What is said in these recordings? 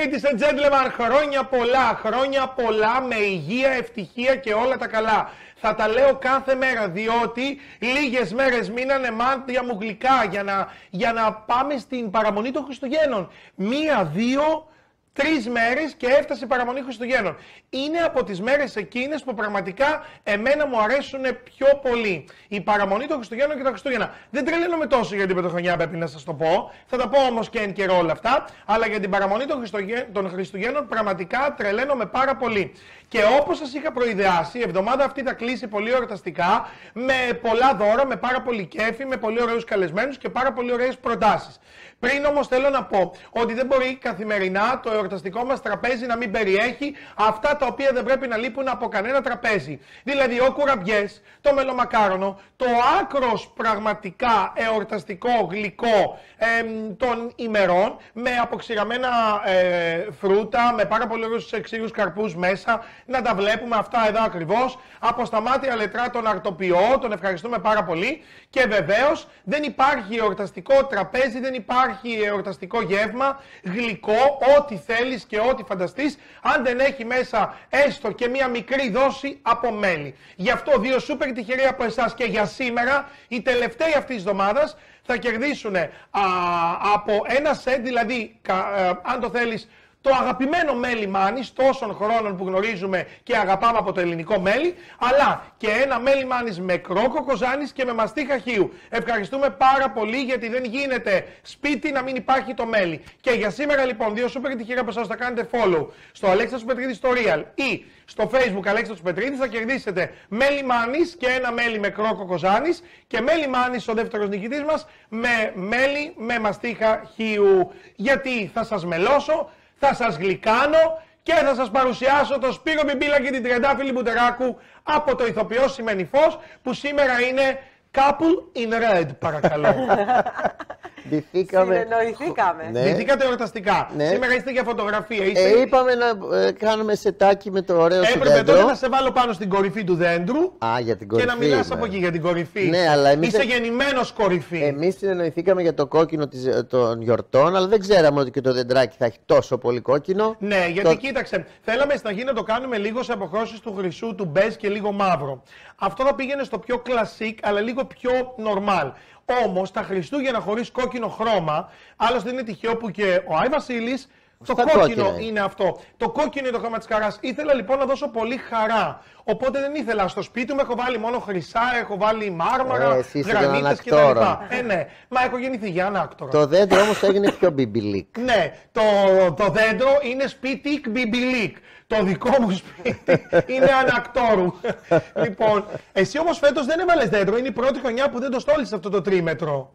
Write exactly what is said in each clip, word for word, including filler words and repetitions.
Ladies and gentlemen, χρόνια πολλά, χρόνια πολλά με υγεία, ευτυχία και όλα τα καλά. Θα τα λέω κάθε μέρα, διότι λίγες μέρες μείνανε μάτια μου γλυκά για να, για να πάμε στην παραμονή των Χριστουγέννων. Μία, δύο, τρεις μέρες και έφτασε η παραμονή Χριστουγέννων. Είναι από τις μέρες εκείνες που πραγματικά εμένα μου αρέσουν πιο πολύ. Η παραμονή των Χριστουγέννων και τα Χριστούγεννα. Δεν τρελαίνομαι τόσο για την πρωτοχρονιά, πρέπει να σας το πω. Θα τα πω όμως και εν καιρό όλα αυτά. Αλλά για την παραμονή των, Χριστουγέ... των Χριστουγέννων πραγματικά τρελαίνομαι πάρα πολύ. Και όπως σας είχα προειδεάσει, η εβδομάδα αυτή θα κλείσει πολύ εορταστικά, με πολλά δώρα, με πάρα πολύ κέφι, με πολύ ωραίους καλεσμένους και πάρα πολύ ωραίες προτάσεις. Πριν όμως θέλω να πω ότι δεν μπορεί καθημερινά το εορταστικό μας τραπέζι να μην περιέχει αυτά τα οποία δεν πρέπει να λείπουν από κανένα τραπέζι. Δηλαδή ο κουραμπιές, το μελομακάρονο, το άκρος πραγματικά εορταστικό γλυκό ε, των ημερών, με αποξηραμένα ε, φρούτα, με πάρα πολύ ωραίους ξηρούς καρπούς μέσα, να τα βλέπουμε αυτά εδώ ακριβώς, από στα μάτια λετρά τον αρτοπιό, τον ευχαριστούμε πάρα πολύ. Και βεβαίως δεν υπάρχει εορταστικό τραπέζι, δεν υπάρχει εορταστικό γεύμα, γλυκό, ό,τι θέλεις και ό,τι φανταστείς, αν δεν έχει μέσα έστω και μία μικρή δόση από μέλι. Γι' αυτό δύο σούπερ τυχεροί από εσάς και για σήμερα, οι τελευταίοι αυτής της εβδομάδας, θα κερδίσουν α, από ένα σετ, δηλαδή, κα, α, αν το θέλεις, το αγαπημένο μέλι μάνης τόσων χρόνων που γνωρίζουμε και αγαπάμε από το ελληνικό μέλι, αλλά και ένα μέλι μάνης με κρόκο κοζάνης και με μαστί χαχείου. Ευχαριστούμε πάρα πολύ, γιατί δεν γίνεται σπίτι να μην υπάρχει το μέλι. Και για σήμερα λοιπόν, δύο σούπερ τυχεροί από εσάς θα κάνετε follow στο Αλέξανδρος Πετρίδης στο Real ή στο Facebook Αλέξανδρος Πετρίδης, θα κερδίσετε μέλι μάνης και ένα μέλι με κρόκο κοζάνης και μέλι μάνης ο δεύτερος νικητής μας με μέλι με μαστί χαχείου. Γιατί θα σας μελώσω, θα σας γλυκάνω και θα σας παρουσιάσω το Σπύρο Μπιμπίλα και την Τριαντάφυλλη Μπουτεράκου από το ηθοποιό Σημαίνει Φως, που σήμερα είναι couple in red, παρακαλώ. Ντυθήκαμε. Συνεννοηθήκαμε. Ναι. Ντυθήκατε εορταστικά. Ναι. Σήμερα είστε για φωτογραφία. Είστε... Ε, είπαμε να ε, κάνουμε σετάκι με το ωραίο σου δέντρο. Έπρεπε τότε να σε βάλω πάνω στην κορυφή του δέντρου. Α, για την κορυφή. Και να μιλάς από εκεί για την κορυφή. Ναι, αλλά εμείς... Είσαι γεννημένος κορυφή. Εμείς συνεννοηθήκαμε για το κόκκινο της, των γιορτών, αλλά δεν ξέραμε ότι και το δεντράκι θα έχει τόσο πολύ κόκκινο. Ναι, γιατί το... κοίταξε, θέλαμε στην αρχή να το κάνουμε λίγο σε αποχρώσεις του χρυσού, του μπέζ και λίγο μαύρο. Αυτό θα πήγαινε στο πιο κλασικ, αλλά λίγο πιο normal. Όμως τα Χριστούγεννα χωρίς κόκκινο χρώμα, άλλωστε είναι τυχαίο που και ο Άι Βασίλης, το κόκκινο κόκκινα είναι αυτό. Το κόκκινο είναι το χρώμα της χαράς. Ήθελα λοιπόν να δώσω πολύ χαρά. Οπότε δεν ήθελα. Στο σπίτι μου έχω βάλει μόνο χρυσά, έχω βάλει μάρμαρα, ε, γρανίτες κτλ. Ε, ναι. Μα έχω γεννηθεί για ανάκτορα. Το δέντρο όμως έγινε πιο μπιμπιλίκ. Ναι, το, το δέντρο είναι σπίτικ μπιμπιλίκ. Το δικό μου σπίτι είναι ανακτόρου. Λοιπόν, εσύ όμως φέτος δεν έβαλες δέντρο. Είναι η πρώτη χρονιά που δεν το στόλισες αυτό το τρίμετρο.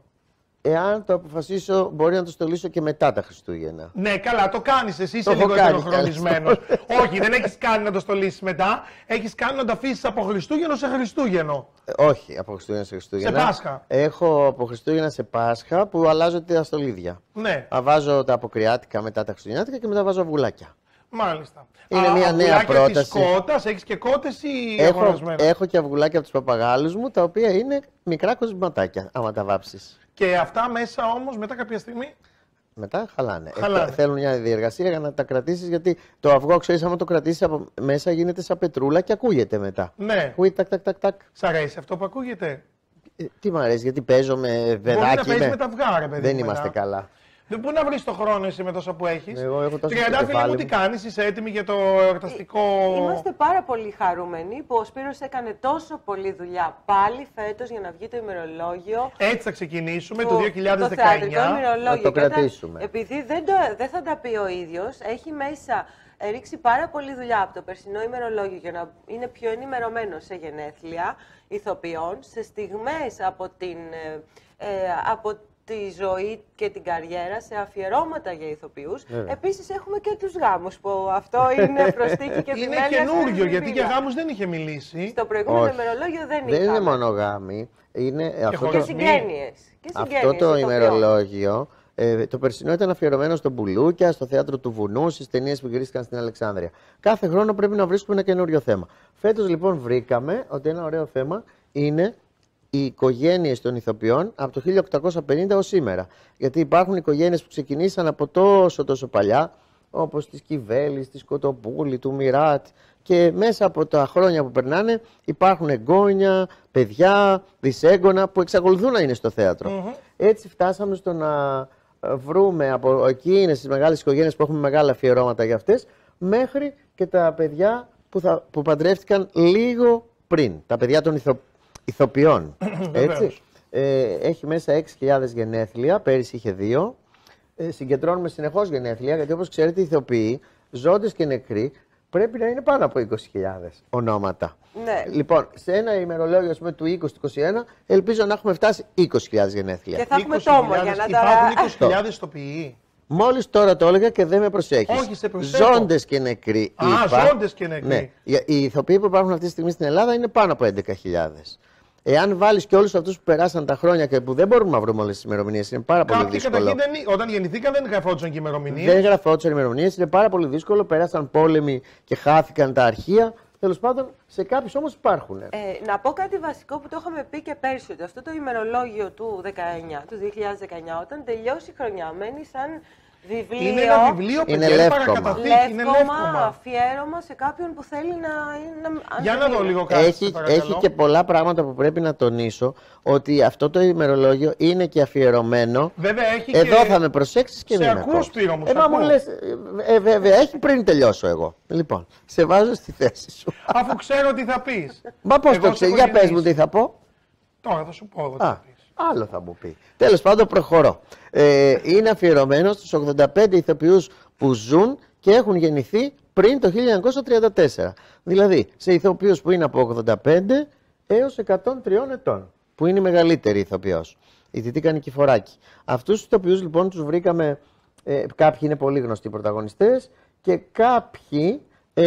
Εάν το αποφασίσω, μπορεί να το στολίσω και μετά τα Χριστούγεννα. Ναι, καλά, το κάνεις εσύ, είσαι λίγο ετεροχρονισμένος. Όχι, δεν έχεις κάνει να το στολίσεις μετά. Έχεις κάνει να το αφήσεις από Χριστούγεννο σε Χριστούγεννο. Ε, όχι, από Χριστούγεννα σε Χριστούγεννα. Σε Πάσχα. Έχω από Χριστούγεννα σε Πάσχα που αλλάζω τα στολίδια. Ναι. Βάζω τα αποκριάτικα μετά τα Χριστουγεννιάτικα και μετά βάζω αυγουλάκια. Μάλιστα. Είναι Α, μια νέα πρόταση. Της κότας, έχεις και κότες ή έχω, αγορασμένα? έχω και αυγουλάκια από τους παπαγάλους μου, τα οποία είναι μικρά κοσματάκια, άμα τα βάψεις. Και αυτά μέσα όμως μετά κάποια στιγμή. Μετά χαλάνε. χαλάνε. Ε, θέλουν μια διεργασία για να τα κρατήσεις, γιατί το αυγό, ξέρεις, άμα το κρατήσεις από μέσα γίνεται σαν πετρούλα και ακούγεται μετά. Ναι. Ακούγεται τακ, τακ, τακ, τακ. Σ' αρέσει αυτό που ακούγεται? Ε, τι μ' αρέσει, γιατί παίζω με Μπορεί βεδάκι. να παίζεις με... με τα αυγά, ρε παιδί. Δεν μετά. είμαστε καλά. Δεν μπορεί να βρεις το χρόνο εσύ με τόσα που έχεις. Εγώ έχω τόσο Τριαντάφυλλη μου, τι κάνεις, είσαι έτοιμη για το εορταστικό? Είμαστε πάρα πολύ χαρούμενοι που ο Σπύρος έκανε τόσο πολλή δουλειά πάλι φέτος για να βγει το ημερολόγιο. Έτσι θα ξεκινήσουμε το, το δύο χιλιάδες δεκαεννιά. Το θεατρικό ημερολόγιο. Να το και όταν, κρατήσουμε. επειδή δεν, το, δεν θα τα πει ο ίδιος, έχει μέσα ρίξει πάρα πολλή δουλειά από το περσινό ημερολόγιο για να είναι πιο ενημερωμένο σε γενέθλια ηθοποιών, σε στιγμές από την... Ε, από τη ζωή και την καριέρα, σε αφιερώματα για ηθοποιούς. Yeah. Επίσης έχουμε και τους γάμους, που αυτό είναι προστίκη και είναι καινούριο, γιατί για γάμους δεν είχε μιλήσει. Στο προηγούμενο ημερολόγιο δεν είχε. Δεν είχαμε. είναι μόνο γάμοι. Είναι και αυτό, και το... συγγένειες. Και αυτό το ημερολόγιο, ε, το περσινό ήταν αφιερωμένο στο Μπουλούκια, στο Θέατρο του Βουνού, στις ταινίες που γυρίστηκαν στην Αλεξάνδρεια. Κάθε χρόνο πρέπει να βρίσκουμε ένα καινούριο θέμα. Φέτος λοιπόν βρήκαμε ότι ένα ωραίο θέμα είναι οι οικογένειες των ηθοποιών από το χίλια οκτακόσια πενήντα ως σήμερα. Γιατί υπάρχουν οικογένειες που ξεκινήσαν από τόσο τόσο παλιά, όπως της Κιβέλης, της Κοτοπούλη, του Μιράτ. Και μέσα από τα χρόνια που περνάνε υπάρχουν εγγόνια, παιδιά, δυσέγγωνα που εξακολουθούν να είναι στο θέατρο. Mm-hmm. Έτσι φτάσαμε στο να βρούμε από εκείνες τις μεγάλες οικογένειες που έχουμε μεγάλα αφιερώματα για αυτές, μέχρι και τα παιδιά που, θα, που παντρεύτηκαν λίγο πριν. Τα παιδιά των ηθο, ηθοποιών. Έτσι. ε, έχει μέσα έξι χιλιάδες γενέθλια, πέρυσι είχε δύο. Ε, συγκεντρώνουμε συνεχώς γενέθλια, γιατί όπως ξέρετε οι ηθοποιοί, ζώντες και νεκροί, πρέπει να είναι πάνω από είκοσι χιλιάδες ονόματα. Ναι. Λοιπόν, σε ένα ημερολόγιο, ας πούμε, του είκοσι είκοσι ένα, ελπίζω να έχουμε φτάσει είκοσι χιλιάδες γενέθλια. Και θα έχουμε τόμο για να τα... Υπάρχουν είκοσι χιλιάδες ηθοποιοί. Μόλις τώρα το έλεγα και δεν με προσέχεις. Όχι, σε προσέχω. Ζώντες και νεκροί. Α, είπα. ζώντες και νεκροί. Ναι. Οι ηθοποιοί που υπάρχουν αυτή τη στιγμή στην Ελλάδα είναι πάνω από έντεκα χιλιάδες. Εάν βάλεις και όλους αυτούς που περάσαν τα χρόνια και που δεν μπορούμε να βρούμε όλες τις ημερομηνίες, είναι πάρα πολύ δύσκολο. Κάποιοι καταρχήν όταν γεννηθήκαν δεν γραφόντουσαν και ημερομηνίες. Δεν γραφόντουσαν ημερομηνίες, είναι πάρα πολύ δύσκολο. Περάσαν πόλεμοι και χάθηκαν τα αρχεία. Τέλος πάντων, σε κάποιους όμως υπάρχουν. Ε, να πω κάτι βασικό που το είχαμε πει και πέρσι, ότι αυτό το ημερολόγιο του, δεκαεννιά, του δύο χιλιάδες δεκαεννιά, όταν τελειώσει η χρονιά, μένει σαν βιβλίο. Είναι ένα βιβλίο που είναι είναι λεύκομα. Λεύκομα, αφιέρωμα σε κάποιον που θέλει να είναι. Για να δω λίγο κάτι. Έχει, έχει και πολλά πράγματα που πρέπει να τονίσω, ότι αυτό το ημερολόγιο είναι και αφιερωμένο. Βέβαια, έχει Εδώ και... θα με προσέξεις και σε μην με ακούω, κόψεις. Σπύρο μου, Ε, σε μα μου ακούω. λες, ε, βέβαια, έχει πριν τελειώσω εγώ. Λοιπόν, σε βάζω στη θέση σου. Αφού ξέρω τι θα πεις. Μα πώς Εγώ το σε ξέρεις, έχω για πες μου γεννήσει. τι θα πω. Τώρα θα σου πω εγώ τι Α, θα πεις. άλλο θα μου πει. Τέλος πάντων, προχωρώ. Ε, είναι αφιερωμένο στους ογδόντα πέντε ηθοποιούς που ζουν και έχουν γεννηθεί πριν το χίλια εννιακόσια τριάντα τέσσερα. Δηλαδή, σε ηθοποιούς που είναι από ογδόντα πέντε έως εκατόν τρία ετών, που είναι η μεγαλύτερη ηθοποιός. Η Τιτίκα Νικηφοράκη. Αυτούς τους ηθοποιούς λοιπόν τους βρήκαμε, ε, κάποιοι είναι πολύ γνωστοί πρωταγωνιστές και κάποιοι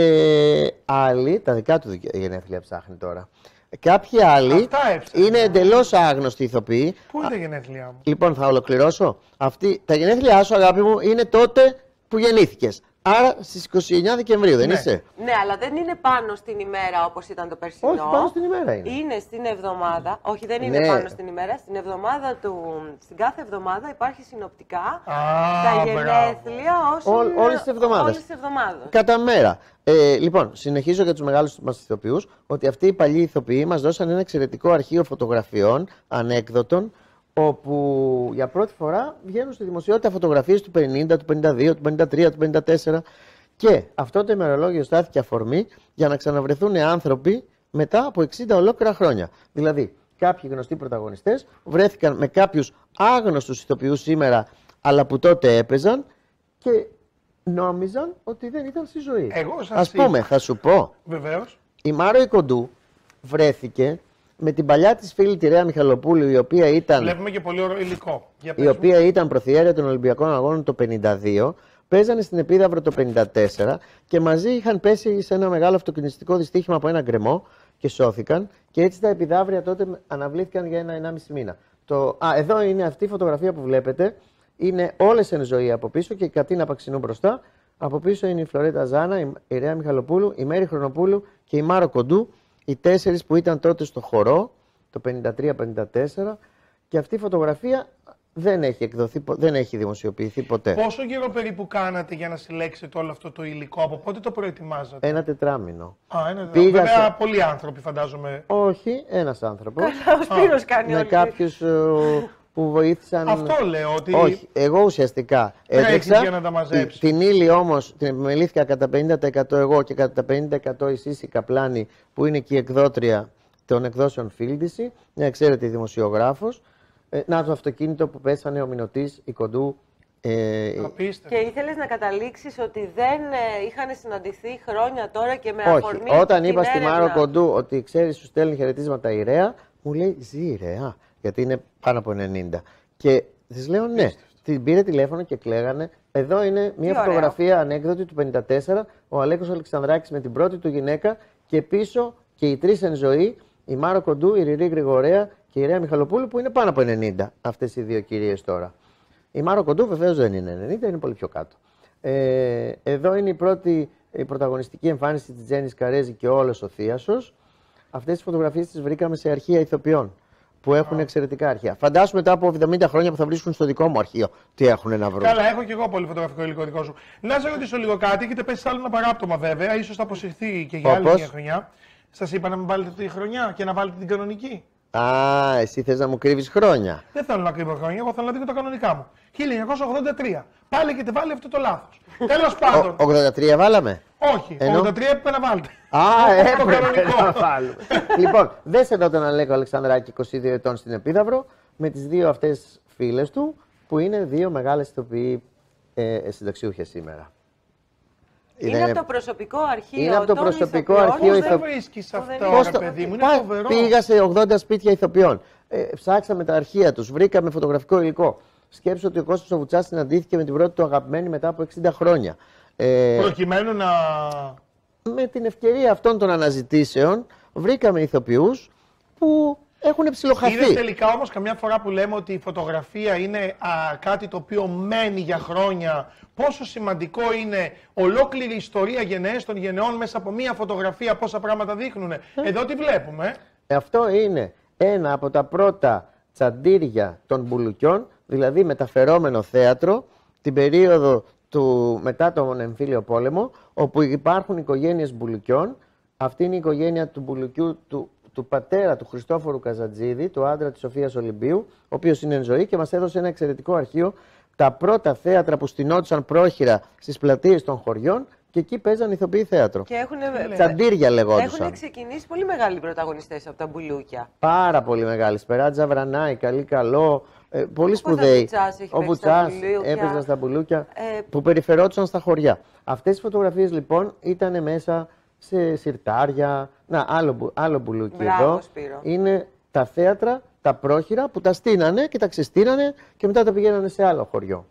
ε, άλλοι, τα δικά του γενέθλια ψάχνει τώρα. Κάποιοι άλλοι Αυτά έψαχνα. είναι εντελώς άγνωστοι ηθοποιοί. Πού είναι τα γενέθλιά μου. Λοιπόν, θα ολοκληρώσω. Αυτή, τα γενέθλιά σου, αγάπη μου, είναι τότε που γεννήθηκες. Άρα στις είκοσι εννέα Δεκεμβρίου, δεν Ναι. είσαι? Ναι, αλλά δεν είναι πάνω στην ημέρα όπως ήταν το περσινό. Όχι, πάνω στην ημέρα είναι. Είναι στην εβδομάδα. Όχι, δεν είναι Ναι. πάνω στην ημέρα. Στην εβδομάδα του. Στην κάθε εβδομάδα υπάρχει συνοπτικά Α, τα μπράβο. γενέθλια όσων. Όλ- όλες τις εβδομάδες. Όλες τις εβδομάδες. Κατά μέρα. Ε, λοιπόν, συνεχίζω για τους μεγάλους μας ηθοποιούς, ότι αυτοί οι παλιοί ηθοποιοί μας δώσαν ένα εξαιρετικό αρχείο φωτογραφιών, ανέκδοτων, όπου για πρώτη φορά βγαίνουν στη δημοσιότητα φωτογραφίες του πενήντα, του πενήντα δύο, του πενήντα τρία, του πενήντα τέσσερα. Και αυτό το ημερολόγιο στάθηκε αφορμή για να ξαναβρεθούν άνθρωποι μετά από εξήντα ολόκληρα χρόνια. Δηλαδή, κάποιοι γνωστοί πρωταγωνιστές βρέθηκαν με κάποιους άγνωστους ηθοποιούς σήμερα, αλλά που τότε έπαιζαν και νόμιζαν ότι δεν ήταν στη ζωή. Εγώ σας Ας είπα. πούμε, θα σου πω, Βεβαίως. η Μάρο η Κοντού βρέθηκε με την παλιά της φίλη τη Ρέα Μιχαλοπούλου, η οποία ήταν, Βλέπουμε και πολύ ωραίο υλικό. Για πες η μου. οποία ήταν προθιέρεια των Ολυμπιακών Αγώνων το πενήντα δύο, παίζανε στην Επίδαυρο το πενήντα τέσσερα και μαζί είχαν πέσει σε ένα μεγάλο αυτοκινηστικό δυστύχημα από ένα γκρεμό και σώθηκαν, και έτσι τα επιδαύρια τότε αναβλήθηκαν για ένα ενάμιση μήνα. Το... Α, εδώ είναι αυτή η φωτογραφία που βλέπετε. Είναι όλες εν ζωή από πίσω και η Κατίνα Παξινού μπροστά. Από πίσω είναι η Φλωρέτα Ζάνα, η- η Ρέα Μιχαλοπούλου, η Μέρη Χρονοπούλου και η Μάρο Κοντού. Οι τέσσερις που ήταν τότε στο χορό, το πενήντα τρία πενήντα τέσσερα. Και αυτή η φωτογραφία δεν έχει εκδοθεί, πο- δεν έχει δημοσιοποιηθεί ποτέ. Πόσο καιρό περίπου κάνατε για να συλλέξετε όλο αυτό το υλικό, από πότε το προετοιμάζατε? Ένα τετράμινο. Α, ένα Πήγα Βέβαια, σε- πολλοί άνθρωποι φαντάζομαι. Όχι, ένας άνθρωπος. Ο Σπύρος κάνει με όλη. κάποιους ε, που βοήθησαν. Αυτό λέω, ότι Όχι, εγώ ουσιαστικά Τρέχεις έδειξα. για να τα μαζέψεις. Την ύλη όμως την επιμελήθηκα κατά πενήντα τοις εκατό εγώ και κατά πενήντα τοις εκατό η Σύση Καπλάνη, που είναι και η εκδότρια των εκδόσεων Φίλντιση, μια εξαίρετη δημοσιογράφος. Ε, να το αυτοκίνητο που πέσανε ο Μηνωτής, η Κοντού. Ε, απίστευτο. Και ήθελες να καταλήξεις ότι δεν ε, είχαν συναντηθεί χρόνια τώρα και με όχι, αφορμή όταν την είπα στη έρευνα. Μάρο Κοντού ότι ξέρει, σου στέλνει χαιρετίσματα η Ρέα, μου λέει ζει η Ρέα, γιατί είναι πάνω από ενενήντα. Και τη λέω ναι. Την πήρε τηλέφωνο και κλαίγανε. Εδώ είναι μια Τι φωτογραφία ανέκδοτη του πενήντα τέσσερα, ο Αλέκος Αλεξανδράκης με την πρώτη του γυναίκα και πίσω και οι τρεις εν ζωή, η Μάρο Κοντού, η Ριρή Γρηγορέα και η Ρέα Μιχαλοπούλου, που είναι πάνω από ενενήντα αυτές οι δύο κυρίες τώρα. Η Μάρο Κοντού βεβαίως δεν είναι ενενήντα, είναι πολύ πιο κάτω. Ε, εδώ είναι η πρώτη η πρωταγωνιστική εμφάνιση της Τζέννης Καρέζη και όλος ο Θίασος. Αυτές τις φωτογραφίες τις βρήκαμε σε αρχεία ηθοποιών. που έχουν εξαιρετικά αρχεία. Φαντάσου μετά από εβδομήντα χρόνια που θα βρίσκουν στο δικό μου αρχείο τι έχουν να βρουν. Καλά, έχω και εγώ πολύ φωτογραφικό υλικό δικό σου. Να σε ρωτήσω λίγο κάτι, έχετε πέσει σε άλλο ένα παράπτωμα βέβαια, ίσως θα αποσυρθεί και για άλλη Όπως? μια χρονιά. Σας είπα να μην βάλετε τη χρονιά και να βάλετε την κανονική. Α, εσύ θες να μου κρύβεις χρόνια. Δεν θέλω να κρύβω χρόνια, εγώ θέλω να δείχνω τα κανονικά μου. χίλια εννιακόσια ογδόντα τρία. Πάλι έχετε βάλει αυτό το λάθος. Τέλος πάντων. Ο, ογδόντα τρία βάλαμε. Όχι, Ενώ? ογδόντα τρία έπρεπε να βάλετε. Α, Το έπρεπε κανονικό. να βάλουμε. Λοιπόν, δεν σε τον Αλέκο Αλεξανδράκη, είκοσι δύο ετών στην Επίδαυρο, με τις δύο αυτές φίλες του, που είναι δύο μεγάλες ηθοποιοί ε, συνταξιούχες σήμερα. Είναι Δεν από το προσωπικό αρχείο. Είναι από το των προσωπικό ηθοποιών αρχείο που Πώς ηθο- δεν βρίσκεις που δεν αυτό, είναι. Πώς ρε το- παιδί μου, είναι Πά- φοβερό. Πήγα σε ογδόντα σπίτια ηθοποιών. Ε, ψάξαμε τα αρχεία τους, βρήκαμε φωτογραφικό υλικό. Σκέψω ότι ο Κώστας ο Βουτσάς συναντήθηκε με την πρώτη του αγαπημένη μετά από εξήντα χρόνια. Ε, Προκειμένου να. με την ευκαιρία αυτών των αναζητήσεων βρήκαμε ηθοποιούς που έχουν ψιλοχαθεί. Είναι τελικά όμως καμιά φορά που λέμε ότι η φωτογραφία είναι α, κάτι το οποίο μένει για χρόνια. Πόσο σημαντικό είναι ολόκληρη η ιστορία γενναίες των γενεών μέσα από μία φωτογραφία, πόσα πράγματα δείχνουν. Εδώ τι βλέπουμε. Ε, Αυτό είναι ένα από τα πρώτα τσαντήρια των μπουλουκιών, δηλαδή μεταφερόμενο θέατρο, την περίοδο του, μετά τον εμφύλιο πόλεμο, όπου υπάρχουν οικογένειες μπουλουκιών. Αυτή είναι η οικογένεια του μπουλουκιού του, του πατέρα του Χριστόφορου Καζατζίδη, του άντρα της Σοφίας Ολυμπίου, ο οποίος είναι εν ζωή και μας έδωσε ένα εξαιρετικό αρχείο, τα πρώτα θέατρα που στηνόντουσαν πρόχειρα στις πλατείες των χωριών και εκεί παίζαν ηθοποιοί θέατρο. Και έχουν, Τσαντήρια λεγόντουσαν. έχουν ξεκινήσει πολύ μεγάλοι πρωταγωνιστές από τα μπουλούκια. Πάρα πολύ μεγάλη. Σπεράτζα Βρανάη, καλή καλό. Ε, πολύ Ο σπουδαίοι. Κώστας Βουτσάς έχει Ο παίξει στα Βουτσάς μπουλούκια. έπαιζαν στα μπουλούκια Ε, που περιφερόντουσαν στα χωριά. Αυτές οι φωτογραφίες λοιπόν ήταν μέσα σε συρτάρια. Να, άλλο, μπου- άλλο μπουλούκι Μπράβο, εδώ. Σπύρο. Είναι τα θέατρα, τα πρόχειρα που τα στείνανε και τα ξεστείνανε και μετά τα πηγαίνανε σε άλλο χωριό.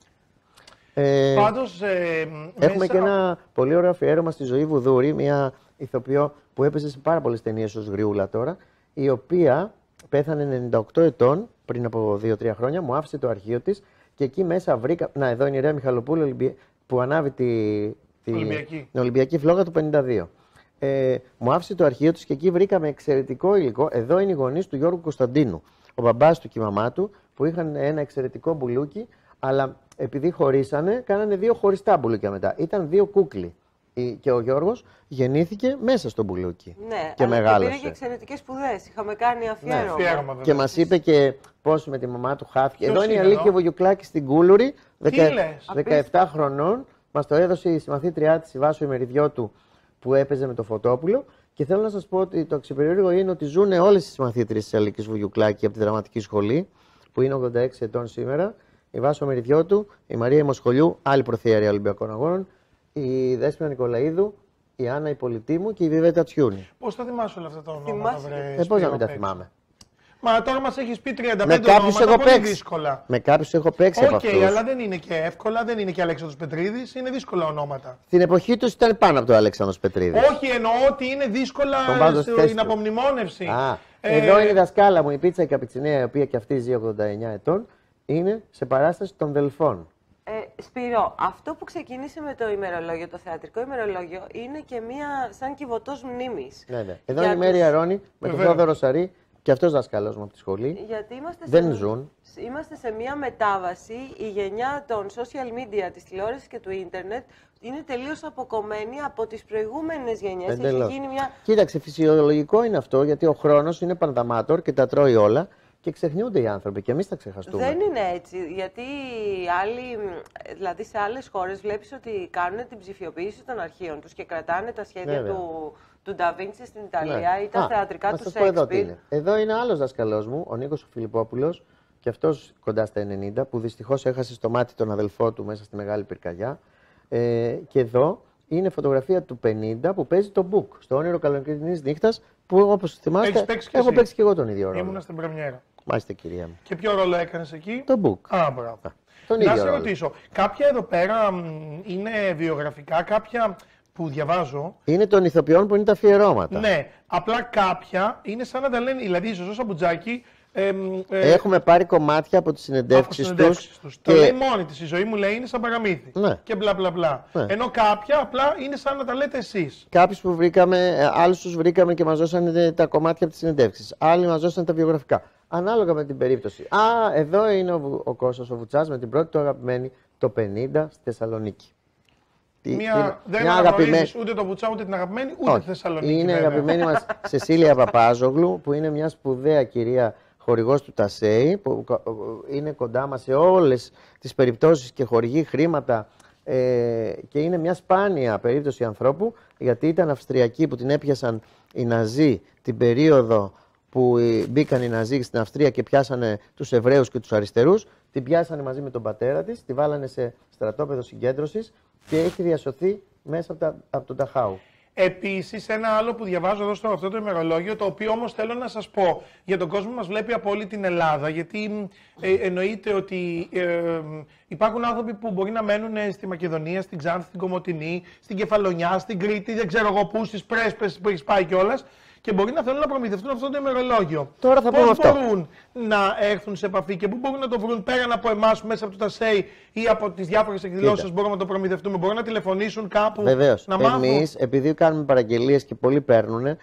Ε, Πάντως. Ε, Έχουμε μέσα... και ένα πολύ ωραίο αφιέρωμα στη Ζωή Βουδούρη, μια ηθοποιό που έπαιζε σε πάρα πολλές ταινίες ως Γριούλα τώρα, η οποία πέθανε ενενήντα οκτώ ετών πριν από δύο τρία χρόνια, μου άφησε το αρχείο της και εκεί μέσα βρήκα. Να, εδώ είναι η Ρέα Μιχαλοπούλου Ολυμπι- που ανάβει τη, τη... Ολυμπιακή. την Ολυμπιακή φλόγα του πενήντα δύο. Ε, μου άφησε το αρχείο της και εκεί βρήκαμε εξαιρετικό υλικό. Εδώ είναι οι γονείς του Γιώργου Κωνσταντίνου, ο μπαμπάς του και η μαμά του, που είχαν ένα εξαιρετικό μπουλούκι, αλλά επειδή χωρίσανε, κάνανε δύο χωριστά μπουλούκια μετά. Ήταν δύο κούκλοι. Η- Και ο Γιώργος γεννήθηκε μέσα στο μπουλούκι. Ναι, και αλλά μεγάλωσε. πήρε και εξαιρετικές σπουδές. Είχαμε κάνει αφιέρωμα. Αφιέρωμα, βέβαια. Και μας είπε και πώς με τη μαμά του χάθηκε. Ποιος Εδώ είναι η είναι Αλίκη εδώ? Βογιουκλάκη στην Κούλουρη, δεκα- λες? δεκαεπτά χρονών. Μας το έδωσε η συμμαθήτριά της, η Βάσο Ημεριδιώτου, που έπαιζε με το Φωτόπουλο. Και θέλω να σας πω ότι το αξιοπερίεργο είναι ότι ζουν όλες οι συμμαθήτριες της Αλίκης Βογιουκλάκη από τη Δραματική Σχολή, που είναι ογδόντα έξι ετών σήμερα. Η Βάσο Μεριδιώτου, η Μαρία Ημοσχολιού, άλλη προθέαρια Ολυμπιακών Αγώνων, η Δέσποινα Νικολαίδου, η Άννα Υπολιτήμου και η Βιβέτα Τσιούνη. Πώς θα θυμάσαι όλα αυτά τα ονόματα, Θυμάσαι. βρε, Ε, πώς Σπύρο, να μην τα απ' έξω. θυμάμαι. Μα τώρα μας έχεις πει τριάντα Με πέντε κάποιους ονόματα, έχω πολύ παίξει. δύσκολα. Με κάποιους έχω παίξει από Οκ, αυτούς. αλλά δεν είναι και εύκολα, δεν είναι και Αλέξανδρος Πετρίδης, είναι δύσκολα ονόματα. Στην εποχή του ήταν πάνω από το Αλέξανδρος Πετρίδης. Όχι, εννοώ ότι είναι δύσκολα Τον πάντως θέση στην του. απομνημόνευση. Α, Ε, εδώ είναι η δασκάλα μου, η Πίτσα η Καπιτσινέα, η οποία και αυτή ζει ογδόντα εννιά ετών, είναι σε παράσταση των Δελφών. Ε, Σπύρο, αυτό που ξεκίνησε με το ημερολόγιο, το θεατρικό ημερολόγιο, είναι και μία σαν κυβωτός μνήμης. Ναι, ναι. Εδώ Για είναι η Μέρη τους- Αρώνη με τον Βεβαίως. Θόδωρο Σαρή και αυτός δασκάλος μου από τη σχολή. Γιατί είμαστε Δεν σε, ζουν. Είμαστε σε μία μετάβαση. Η γενιά των social media, της τηλεόρασης και του ίντερνετ είναι τελείως αποκομμένη από τις προηγούμενες γενιές. Εντελώς. Έχει γίνει μια... Κοίταξε, φυσιολογικό είναι αυτό, γιατί ο χρόνος είναι πανταμάτορ και τα τρώει όλα και ξεχνιούνται οι άνθρωποι και εμείς τα ξεχαστούμε. Δεν είναι έτσι, γιατί άλλοι, δηλαδή σε άλλες χώρες βλέπεις ότι κάνουν την ψηφιοποίηση των αρχείων τους και κρατάνε τα σχέδια Βέβαια. του, του Νταβίντσι στην Ιταλία Ναι. ή τα Α, θεατρικά να του σας πω εδώ τι Σέξπιρ. είναι. Εδώ είναι άλλος δασκαλός μου, ο Νίκος ο Φιλιππόπουλος, και αυτός κοντά στα ενενήντα, που δυστυχώς έχασε στο μάτι τον αδελφό του μέσα στη Μεγάλη Πυρκαγιά. Ε, και εδώ είναι φωτογραφία του πενήντα που παίζει το Μπουκ, στο όνειρο καλοκαιρινής νύχτας, που όπως θυμάστε Έχεις παίξει κι έχω εσύ. παίξει και εγώ τον ίδιο ρόλο. Ήμουνα στην πρεμιέρα. Μάλιστα, κυρία μου. Και ποιο ρόλο έκανες εκεί? Το Μπουκ. Α, μπράβο. Τον Να ίδιο σε ρόλο. ρωτήσω, κάποια εδώ πέρα μ, είναι βιογραφικά, κάποια που διαβάζω. Είναι των ηθοποιών που είναι τα αφιερώματα. Ναι, απλά κάποια είναι σαν να τα λένε, δηλαδή η Ζωζό Σαμπουτζάκη. Ε, μ, ε, Έχουμε πάρει κομμάτια από τις από συνεντεύξεις συνεντεύξεις τους. τους. Και... Το λέει μόνη της, η ζωή μου λέει είναι σαν παραμύθι. Ναι. Και μπλα μπλα μπλα. Ναι. Ενώ κάποια απλά είναι σαν να τα λέτε εσείς. Κάποιους που βρήκαμε, ε, άλλους τους βρήκαμε και μας δώσανε τα κομμάτια από τις συνεντεύξεις. Άλλοι μας δώσανε τα βιογραφικά. ανάλογα με την περίπτωση. Α, εδώ είναι ο, ο Κώστας ο Βουτσάς με την πρώτη του αγαπημένη, το πενήντα στη Θεσσαλονίκη. Μια, δεν αγαπημένη... αγαπημένη... ούτε το Βουτσά ούτε την αγαπημένη, ούτε τη Θεσσαλονίκη. Είναι η αγαπημένη μας Σεσίλια Παπάζογλου, που είναι μια σπουδαία κυρία χορηγός του Τασέι, που είναι κοντά μας σε όλες τις περιπτώσεις και χορηγεί χρήματα ε, και είναι μια σπάνια περίπτωση ανθρώπου, γιατί ήταν Αυστριακή που την έπιασαν οι Ναζί την περίοδο που μπήκαν οι Ναζί στην Αυστρία και πιάσανε τους Εβραίους και τους αριστερούς, την πιάσανε μαζί με τον πατέρα της, τη βάλανε σε στρατόπεδο συγκέντρωσης και έχει διασωθεί μέσα από, τα, από τον Ταχάου. Επίσης, ένα άλλο που διαβάζω εδώ στο αυτό το ημερολόγιο, το οποίο όμως θέλω να σας πω για τον κόσμο που μας βλέπει από όλη την Ελλάδα, γιατί ε, εννοείται ότι ε, υπάρχουν άνθρωποι που μπορεί να μένουν στη Μακεδονία, στην Ξάνθη, στην Κομοτηνή, στην Κεφαλονιά, στην Κρήτη, δεν ξέρω εγώ πού, στις Πρέσπες που έχει πάει κιόλας, και μπορεί να θέλουν να προμηθευτούν αυτό το ημερολόγιο. Τώρα θα Πώς πούμε αυτό. μπορούν να έρθουν σε επαφή και πού μπορούν να το βρουν πέραν από εμάς μέσα από το Τασέι ή από τις διάφορες εκδηλώσεις μπορούμε να το προμηθευτούμε? Μπορούν να τηλεφωνήσουν κάπου? Βεβαίως. Να μάθουν. Εμείς, επειδή κάνουμε παραγγελίες και πολλοί παίρνουν,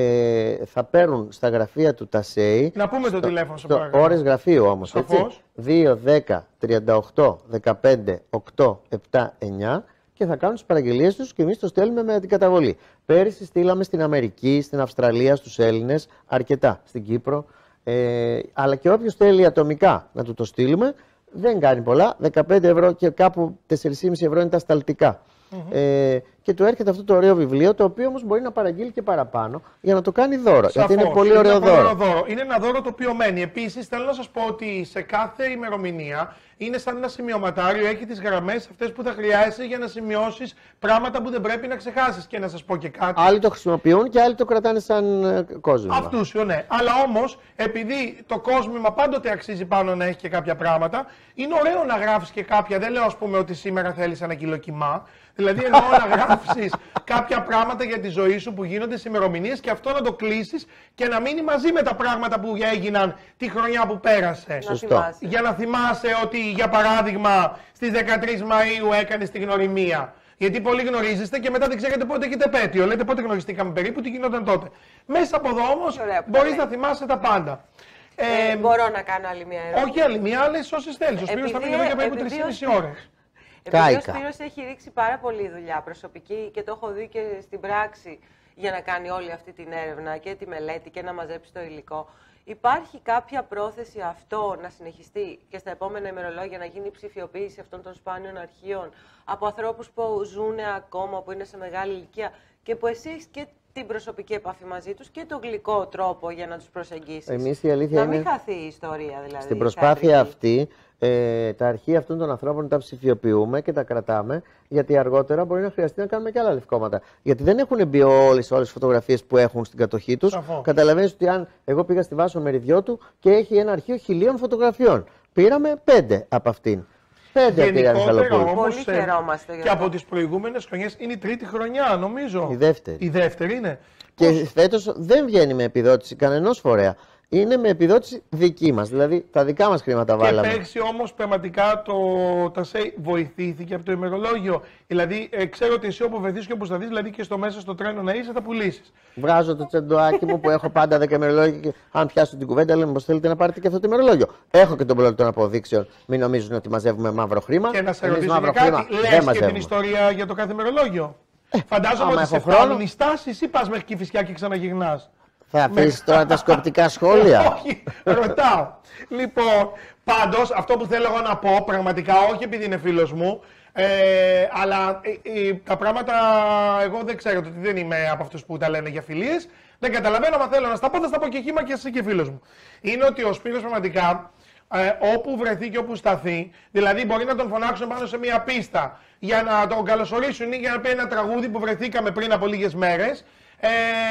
ε, θα παίρνουν στα γραφεία του Τασέι. Να πούμε στο, το τηλέφωνο σε παρακαλώ. Ώρες γραφείου όμως. Σαφώς. δύο, δέκα, τριάντα οκτώ, δεκαπέντε, οκτώ, επτά, εννιά. Και θα κάνουν τις παραγγελίες τους και εμείς το στέλνουμε με την καταβολή. Πέρυσι στείλαμε στην Αμερική, στην Αυστραλία, στους Έλληνες, αρκετά, στην Κύπρο. Ε, αλλά και όποιος θέλει ατομικά να του το στείλουμε, δεν κάνει πολλά. δεκαπέντε ευρώ και κάπου τέσσερα κόμμα πέντε ευρώ είναι τα σταλτικά. Mm-hmm. Ε, και του έρχεται αυτό το ωραίο βιβλίο, το οποίο όμως μπορεί να παραγγείλει και παραπάνω για να το κάνει δώρο. Σαφώς. Γιατί είναι πολύ ωραίο είναι δώρο. δώρο. Είναι ένα δώρο το οποίο μένει. Επίσης, θέλω να σας πω ότι σε κάθε ημερομηνία είναι σαν ένα σημειωματάριο, έχει τις γραμμές αυτές που θα χρειάζεσαι για να σημειώσεις πράγματα που δεν πρέπει να ξεχάσεις. Και να σας πω και κάτι. Άλλοι το χρησιμοποιούν και άλλοι το κρατάνε σαν κόσμημα. Αυτούσιο, ναι. Αλλά όμως, επειδή το κόσμημα πάντοτε αξίζει πάνω να έχει και κάποια πράγματα, είναι ωραίο να γράφεις και κάποια. Δεν λέω, ας πούμε, ότι σήμερα θέλεις ένα κιλό κιμά. Δηλαδή, εννοώ να γράψεις κάποια πράγματα για τη ζωή σου που γίνονται στις ημερομηνίες και αυτό να το κλείσεις και να μείνει μαζί με τα πράγματα που έγιναν τη χρονιά που πέρασε. Σωστό. Για να θυμάσαι ότι, για παράδειγμα, στις δεκατρείς Μαΐου έκανες τη γνωριμία. Γιατί πολλοί γνωρίζεστε και μετά δεν ξέρετε πότε έχετε επέτειο. Λέτε πότε γνωριστήκαμε περίπου, τι γινόταν τότε. Μέσα από εδώ όμως μπορείς να θυμάσαι τα πάντα. Ε, ε, μπορώ να κάνω άλλη μια ερώτηση? Όχι άλλη μια, άλλες όσες θέλεις. Ο Σπύρος θα μείνει εδώ για περίπου τρεις και μισή ώρες. Επειδή ο Σπύρος έχει ρίξει πάρα πολλή δουλειά προσωπική και το έχω δει και στην πράξη για να κάνει όλη αυτή την έρευνα και τη μελέτη και να μαζέψει το υλικό, υπάρχει κάποια πρόθεση αυτό να συνεχιστεί και στα επόμενα ημερολόγια, να γίνει η ψηφιοποίηση αυτών των σπάνιων αρχείων από ανθρώπους που ζουν ακόμα, που είναι σε μεγάλη ηλικία και που εσύ έχεις και την προσωπική επαφή μαζί τους και τον γλυκό τρόπο για να τους προσεγγίσεις? Εμείς η αλήθεια να μην είναι... χαθεί η ιστορία δηλαδή. Στην προσπάθεια αυτή, ε, τα αρχεία αυτών των ανθρώπων τα ψηφιοποιούμε και τα κρατάμε, γιατί αργότερα μπορεί να χρειαστεί να κάνουμε και άλλα λευκόματα. Γιατί δεν έχουν μπει όλες τις φωτογραφίες που έχουν στην κατοχή τους. Καταλαβαίνεις ότι αν εγώ πήγα στη Βάσο Μεριδιώτου και έχει ένα αρχείο χιλίων φωτογραφιών, πήραμε πέντε από αυτήν. Πέντε πήραν όμως, πολύ χαιρόμαστε. Και από τις προηγούμενες χρονιές είναι η τρίτη χρονιά, νομίζω. Η δεύτερη. Η δεύτερη είναι. Και Πώς... φέτος δεν βγαίνει με επιδότηση κανενός φορέα. Είναι με επιδότηση δική μας. Δηλαδή τα δικά μας χρήματα βάλαμε. Και πέρσι όμως πραγματικά το Τασέι βοηθήθηκε από το ημερολόγιο. Δηλαδή, ε, ξέρω ότι εσύ όπου βρεθείς και όπου θα δεις, δηλαδή και στο μέσα στο τρένο να είσαι, θα πουλήσεις. Βγάζω το τσεντοάκι μου που έχω πάντα δέκα ημερολόγια και αν πιάσω την κουβέντα, λέμε πως θέλετε να πάρετε και αυτό το ημερολόγιο. Έχω και τον πλότο των αποδείξεων. Μην νομίζουν ότι μαζεύουμε μαύρο χρήμα. Και να σε Εμείς ρωτήσω μαύρο και κάτι, χρήμα λες δεν και την ιστορία για το κάθε ημερολόγιο. Ε, Φαντάζομαι ότι σε φτάνουν οι στάσεις ή πας μέχρι Κηφισιά και ξαναγυρνάς? Θα αφήσεις τώρα τα σκοπτικά σχόλια? Όχι, ρωτάω. Λοιπόν, πάντως αυτό που θέλω εγώ να πω, πραγματικά, όχι επειδή είναι φίλος μου, ε, αλλά ε, ε, τα πράγματα εγώ δεν ξέρω ότι δεν είμαι από αυτούς που τα λένε για φιλίες. Δεν καταλαβαίνω, μα θέλω να στα πω, θα στα πω και χήμα και εσύ και φίλος μου. Είναι ότι ο Σπύρος πραγματικά, ε, όπου βρεθεί και όπου σταθεί, δηλαδή μπορεί να τον φωνάξουν πάνω σε μια πίστα για να τον καλωσορίσουν ή για να πει ένα τραγούδι που βρεθήκαμε πριν από λίγες μέρες. Ε,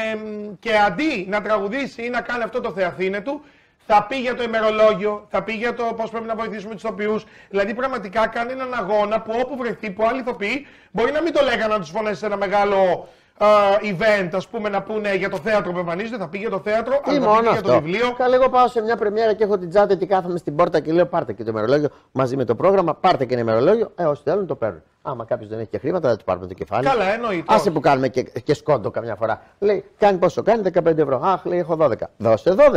και αντί να τραγουδήσει ή να κάνει αυτό το Θεαθήνε του, θα πει για το ημερολόγιο, θα πει για το πώς πρέπει να βοηθήσουμε τους ηθοποιούς. Δηλαδή, πραγματικά κάνει έναν αγώνα που όπου βρεθεί, που άλλοι ηθοποιοί μπορεί να μην το λέγανε να τους φωνέσει σε ένα μεγάλο uh, event, ας πούμε, να πούνε για το θέατρο που εμφανίζεται, θα πει για το θέατρο, αλλά θα πει για το βιβλίο. Καλά, εγώ πάω σε μια πρεμιέρα και έχω την τσάντα και κάθομαι στην πόρτα και λέω: πάρτε και το ημερολόγιο μαζί με το πρόγραμμα, πάρτε και ένα ημερολόγιο. Ε, όσοι θέλουν το παίρνουν. Άμα κάποιο δεν έχει και χρήματα, δεν του πάρουμε το κεφάλι. Καλά, εννοείται. Άσε που κάνουμε και, και σκόντο καμιά φορά. Λέει: κάνει πόσο, κάνει δεκαπέντε ευρώ. Αχ, λέει: έχω δώδεκα. Δώσε δώδεκα.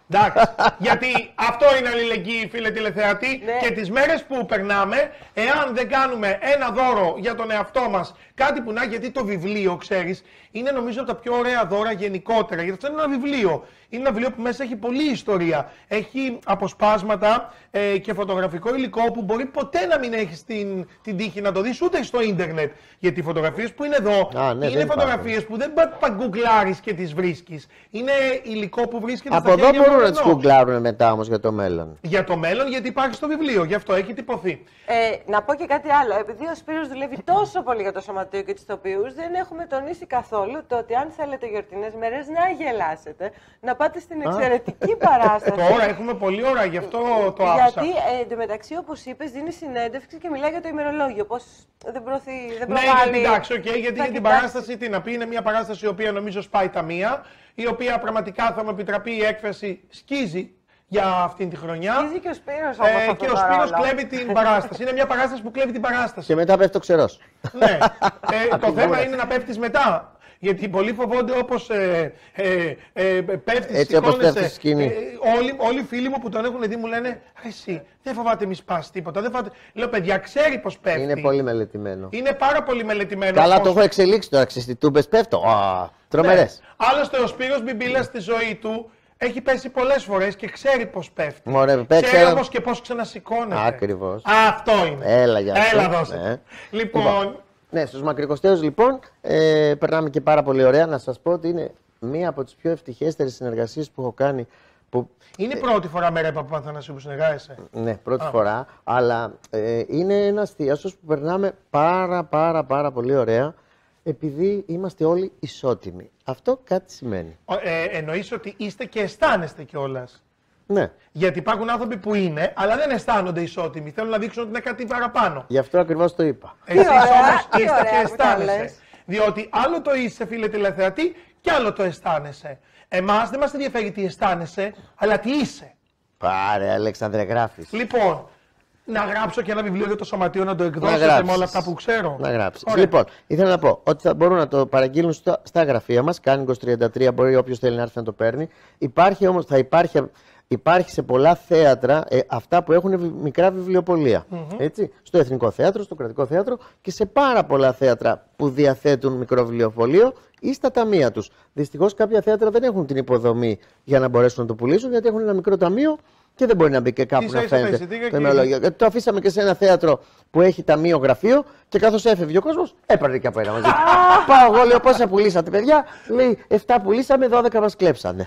Εντάξει, γιατί αυτό είναι αλληλεγγύη, φίλε τηλεθεατή, Ναι. και τις μέρες που περνάμε, εάν δεν κάνουμε ένα δώρο για τον εαυτό μας, κάτι που να, γιατί το βιβλίο, ξέρεις, είναι νομίζω από τα πιο ωραία δώρα γενικότερα, γιατί αυτό είναι ένα βιβλίο. Είναι ένα βιβλίο που μέσα έχει πολλή ιστορία. Έχει αποσπάσματα ε, και φωτογραφικό υλικό που μπορεί ποτέ να μην έχεις την, την τύχη να το δεις ούτε στο ίντερνετ. Γιατί οι φωτογραφίες που είναι εδώ Α, ναι, είναι δεν φωτογραφίες που δεν πα γκουγκλάρεις και τις βρίσκεις. Είναι υλικό που βρίσκεται Από στα εδώ χέρια μπορούν μου να τις ενώ. γκουγκλάρουν μετά όμως για το μέλλον. Για το μέλλον, γιατί υπάρχει στο βιβλίο, γι' αυτό έχει τυπωθεί. Ε, να πω και κάτι άλλο. Επειδή ο Σπύρος δουλεύει τόσο πολύ για το σωματείο και τους ηθοποιούς, δεν έχουμε τονίσει καθόλου το ότι αν θέλετε γιορτινές μέρες να γελάσετε, να πάτε στην εξαιρετική παράσταση. Τώρα έχουμε πολλή ώρα, γι' αυτό το άφησα. Γιατί ε, εντωμεταξύ, όπως είπες, δίνει συνέντευξη και μιλάει για το ημερολόγιο. Πώς δεν, προωθεί, δεν Ναι, προβάλλει. γιατί εντάξει, okay, γιατί Θα για την κοιτάξει. παράσταση, τι να πει, είναι μια παράσταση η οποία νομίζω σπάει τα μία, η οποία πραγματικά θα μου επιτραπεί η έκφραση σκίζει για αυτήν τη χρονιά. Σκίζει και ο Σπύρος όμως Ε, αυτό και ο τώρα Σπύρος όλα. κλέβει την παράσταση. Είναι μια παράσταση που κλέβει την παράσταση. Και μετά πέφτει το ξερός. Ναι. Ε, το Ακριβώς. θέμα είναι να πέφτεις μετά. Γιατί πολλοί φοβόνται όπως ε, ε, ε, πέφτεις, Έτσι όπως σηκώνεσαι. πέφτεις στη σκηνή. Ε, όλοι, όλοι οι φίλοι μου που τον έχουν δει μου λένε «Ρε εσύ, δεν φοβάται μη σπάσει τίποτα». Δεν φοβάται. Λέω παιδιά, ξέρει πώς πέφτει. Είναι πολύ μελετημένο. Είναι πάρα πολύ μελετημένο. Καλά, πώς- το έχω εξελίξει τώρα. Ξέρεις, τούμπες πέφτω. Α, τρομερές. Ναι. Άλλωστε ο Σπύρος Μπιμπίλας στη ζωή του έχει πέσει πολλές φορές και ξέρει πώς πέφτει. Μωρέ, παίξε Ξέρει ένα- όμως και πώς ξανασηκώνεται. Ακριβώς. Αυτό είναι. Έλα για αυτό. Έλα δώσε. Ναι. Λοιπόν, Ναι, στους μακρικοστέους λοιπόν ε, περνάμε και πάρα πολύ ωραία. Να σας πω ότι είναι μία από τις πιο ευτυχέστερες συνεργασίες που έχω κάνει. Που, είναι η πρώτη φορά με Ρέπα Παπαθανασίου που συνεργάζεσαι. ναι, πρώτη Α. φορά. Αλλά ε, είναι ένας θείασος που περνάμε πάρα πάρα πάρα πολύ ωραία. Επειδή είμαστε όλοι ισότιμοι. Αυτό κάτι σημαίνει. Ο- Ε, εννοείς ότι είστε και αισθάνεστε κιόλας. Ναι. Γιατί υπάρχουν άνθρωποι που είναι, αλλά δεν αισθάνονται ισότιμοι. Θέλουν να δείξουν ότι είναι κάτι παραπάνω. Γι' αυτό ακριβώς το είπα. Εσείς ωραία, όμως τι είστε ωραία και που τα αισθάνεσαι. λες. Διότι άλλο το είσαι, φίλε τηλεθεατή, και άλλο το αισθάνεσαι. Εμάς δεν μας ενδιαφέρει τι αισθάνεσαι, αλλά τι είσαι. Πάρε, Αλέξανδρε, γράφεις. Λοιπόν, να γράψω και ένα βιβλίο για το σωματείο να το Να εκδώσετε γράψεις. με όλα αυτά που ξέρω. Να γράψεις. Ωραία. Λοιπόν, ήθελα να πω ότι θα μπορούν να το παραγγείλουν στα, στα γραφεία μας. Κάνικος τριάντα τρία, μπορεί όποιος θέλει να έρθει να το παίρνει. Υπάρχει όμως, θα υπάρχει, υπάρχει σε πολλά θέατρα ε, αυτά που έχουν βι- μικρά βιβλιοπωλεία. Έτσι, στο Εθνικό Θέατρο, στο Κρατικό Θέατρο και σε πάρα πολλά θέατρα που διαθέτουν μικρό βιβλιοπωλείο ή στα ταμεία τους. Δυστυχώς κάποια θέατρα δεν έχουν την υποδομή για να μπορέσουν να το πουλήσουν, γιατί έχουν ένα μικρό ταμείο και δεν μπορεί να μπει και κάπου Τι να σας είπα, φαίνεται εισιτήρια το και- ημερολόγιο. Γιατί το αφήσαμε και σε ένα θέατρο που έχει ταμείο γραφείο και καθώς έφευγε ο κόσμος, έπαιρνε και από ένα μαζί. Πάω εγώ, λέω πόσα πουλήσατε, παιδιά. Λέει εφτά πουλήσαμε, δώδεκα μας κλέψανε.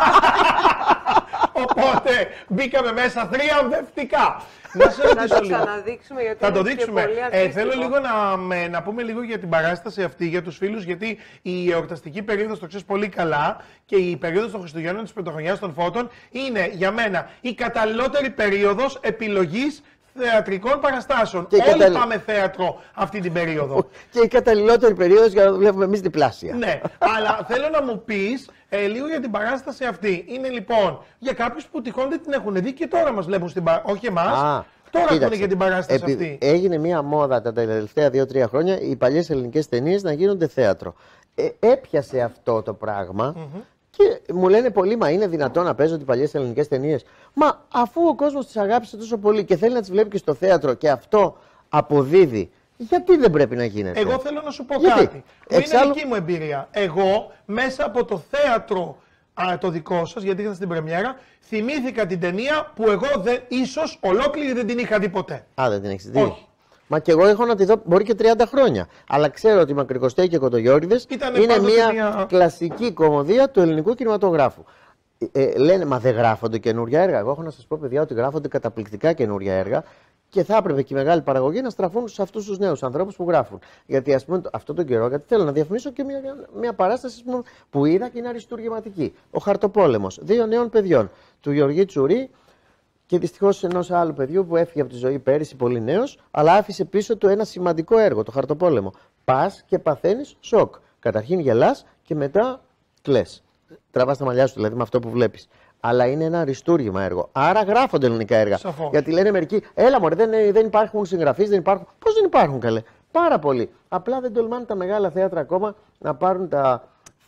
Οπότε μπήκαμε μέσα θριαμβευτικά. Να σε Να ρωτήσω το λίγο. ξαναδείξουμε γιατί Θα το είναι και δείξουμε. πολύ Ε, αρκετικό. θέλω λίγο να, με- να πούμε λίγο για την παράσταση αυτή, για τους φίλους, γιατί η εορταστική περίοδος, το ξέρεις πολύ καλά, και η περίοδος των Χριστουγέννων, της Πρωτοχρονιάς των Φώτων, είναι για μένα η καταλληλότερη περίοδος επιλογής θεατρικών παραστάσεων. Και η Όλοι καταλλη- πάμε θέατρο αυτή την περίοδο. Και η καταλληλότερη περίοδος για να δουλεύουμε εμείς διπλάσια. Ναι, αλλά θέλω να μου πεις ε, λίγο για την παράσταση αυτή. Είναι λοιπόν για κάποιους που τυχόν δεν την έχουν δει και τώρα μας βλέπουν στην παράσταση. Όχι εμάς. Α, Τώρα κοίταξε. ακούνε για την παράσταση Επει- αυτή. Έγινε μία μόδα τα τελευταία δύο τρία χρόνια οι παλιές ελληνικές ταινίες να γίνονται θέατρο. Ε, έπιασε αυτό το πραγμα και μου λένε πολλοί, μα είναι δυνατόν να παίζονται οι παλιές ελληνικές ταινίες. Μα αφού ο κόσμος τις αγάπησε τόσο πολύ και θέλει να τις βλέπει και στο θέατρο και αυτό αποδίδει, γιατί δεν πρέπει να γίνεται. Εγώ θέλω να σου πω Γιατί? κάτι. Που Εξάλλου- είναι δική μου εμπειρία. Εγώ μέσα από το θέατρο α, το δικό σας, γιατί ήρθα στην πρεμιέρα, θυμήθηκα την ταινία που εγώ δεν, ίσως ολόκληρη δεν την είχα δει ποτέ. Α, δεν την έχεις δει. Όχι. Μα και εγώ έχω να τη δω μπορεί και τριάντα χρόνια. Αλλά ξέρω ότι οι Μακρικοστέοι και Κοντογιώρηδες Ήτανε είναι πάντοτε μια, μια- κλασική κομμωδία του ελληνικού κινηματογράφου. Ε, ε, λένε, μα δεν γράφονται καινούρια έργα. Εγώ έχω να σας πω, παιδιά, ότι γράφονται καταπληκτικά καινούρια έργα και θα έπρεπε και η μεγάλη παραγωγή να στραφούν σε αυτούς τους νέους ανθρώπους που γράφουν. Γιατί, ας πούμε, αυτό τον καιρό, γιατί θέλω να διαφημίσω και μια, μια παράσταση ας πούμε, που είδα και είναι αριστούργηματική. Ο Χαρτοπόλεμος δύο νέων παιδιών, του Γεωργή Τσουρί και δυστυχώς ενός άλλου παιδιού που έφυγε από τη ζωή πέρυσι, πολύ νέος, αλλά άφησε πίσω του ένα σημαντικό έργο, το Χαρτοπόλεμο. Πας και παθαίνεις σοκ. Καταρχήν γελάς και μετά κλαις. Τραβάς τα μαλλιά σου δηλαδή με αυτό που βλέπεις. Αλλά είναι ένα αριστούργημα έργο. Άρα γράφονται ελληνικά έργα. Σαφώς. Γιατί λένε μερικοί, έλα μωρέ, δεν, δεν υπάρχουν συγγραφείς, δεν υπάρχουν. Πώς δεν υπάρχουν καλέ. Πάρα πολύ. Απλά δεν τολμάνε τα μεγάλα θέατρα ακόμα να πάρουν τα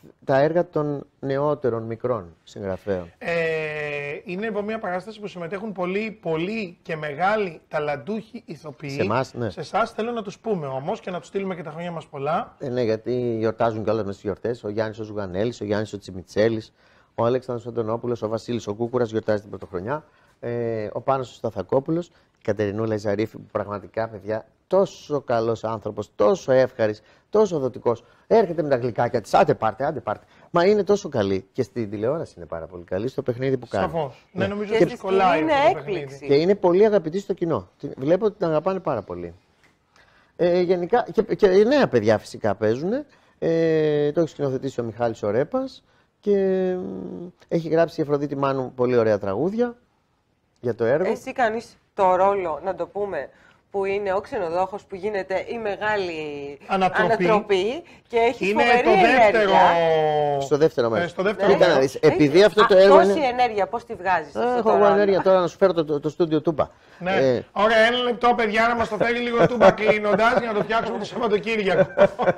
τα έργα των νεότερων μικρών συγγραφέων. Ε, είναι από μια παράσταση που συμμετέχουν πολλοί, πολλοί και μεγάλοι ταλαντούχοι ηθοποιοί. Σε εμάς, ναι. Σε εσάς θέλω να τους πούμε όμως και να τους στείλουμε και τα χρόνια μας πολλά. Ε, ναι, γιατί γιορτάζουν κιόλας μες στις γιορτές. Ο Γιάννης ο Ζουγανέλης, ο Γιάννης ο Τσιμιτσέλης, ο Αλέξανδρος Αντωνόπουλος, ο Βασίλης ο Κούκουρας γιορτάζει την Πρωτοχρονιά. Ε, ο Πάνος ο Σταθακόπουλος, η Κατερινούλα Ζαρίφη, που πραγματικά, παιδιά, τόσο καλός άνθρωπος, τόσο εύχαρης, τόσο δοτικός. Έρχεται με τα γλυκάκια της, άντε πάρτε, άντε πάρτε. Μα είναι τόσο καλή και στην τηλεόραση είναι πάρα πολύ καλή, στο παιχνίδι που κάνει. Σαφώς. Ναι, Ναι, νομίζω Και ότι στη κολλάει σκηνή αυτό είναι το παιχνίδι. έκπληξη. Και είναι πολύ αγαπητή στο κοινό. Την- Βλέπω ότι την αγαπάνε πάρα πολύ. Ε, γενικά, και, και νέα παιδιά φυσικά παίζουν. Ε, το έχει σκηνοθετήσει ο Μιχάλης ο Ρέπας και μ, έχει γράψει η Αφροδίτη Μάνου πολύ ωραία τραγούδια για το έργο. Εσύ κάνεις το ρόλο, να το πούμε, που είναι ο ξενοδόχος που γίνεται η μεγάλη Ανατροπή. και έχει Είναι φοβερή το δεύτερο. ενέργεια. Στο δεύτερο μέρος. Ε, στο δεύτερο Κοίτα να μέρος. δεις, επειδή Έχεις- αυτό Α, το έργο τόση είναι... ενέργεια, πώς τη βγάζεις αυτό Έχω το εγώ ρόλο? ενέργεια τώρα να σου φέρω το, το, το στούντιο Τούμπα. Ναι. Ε, Ωραία, ένα λεπτό, παιδιά, να μας το φέρει λίγο τούμπα κλείνοντας για να το φτιάξουμε το Σαββατοκύριακο.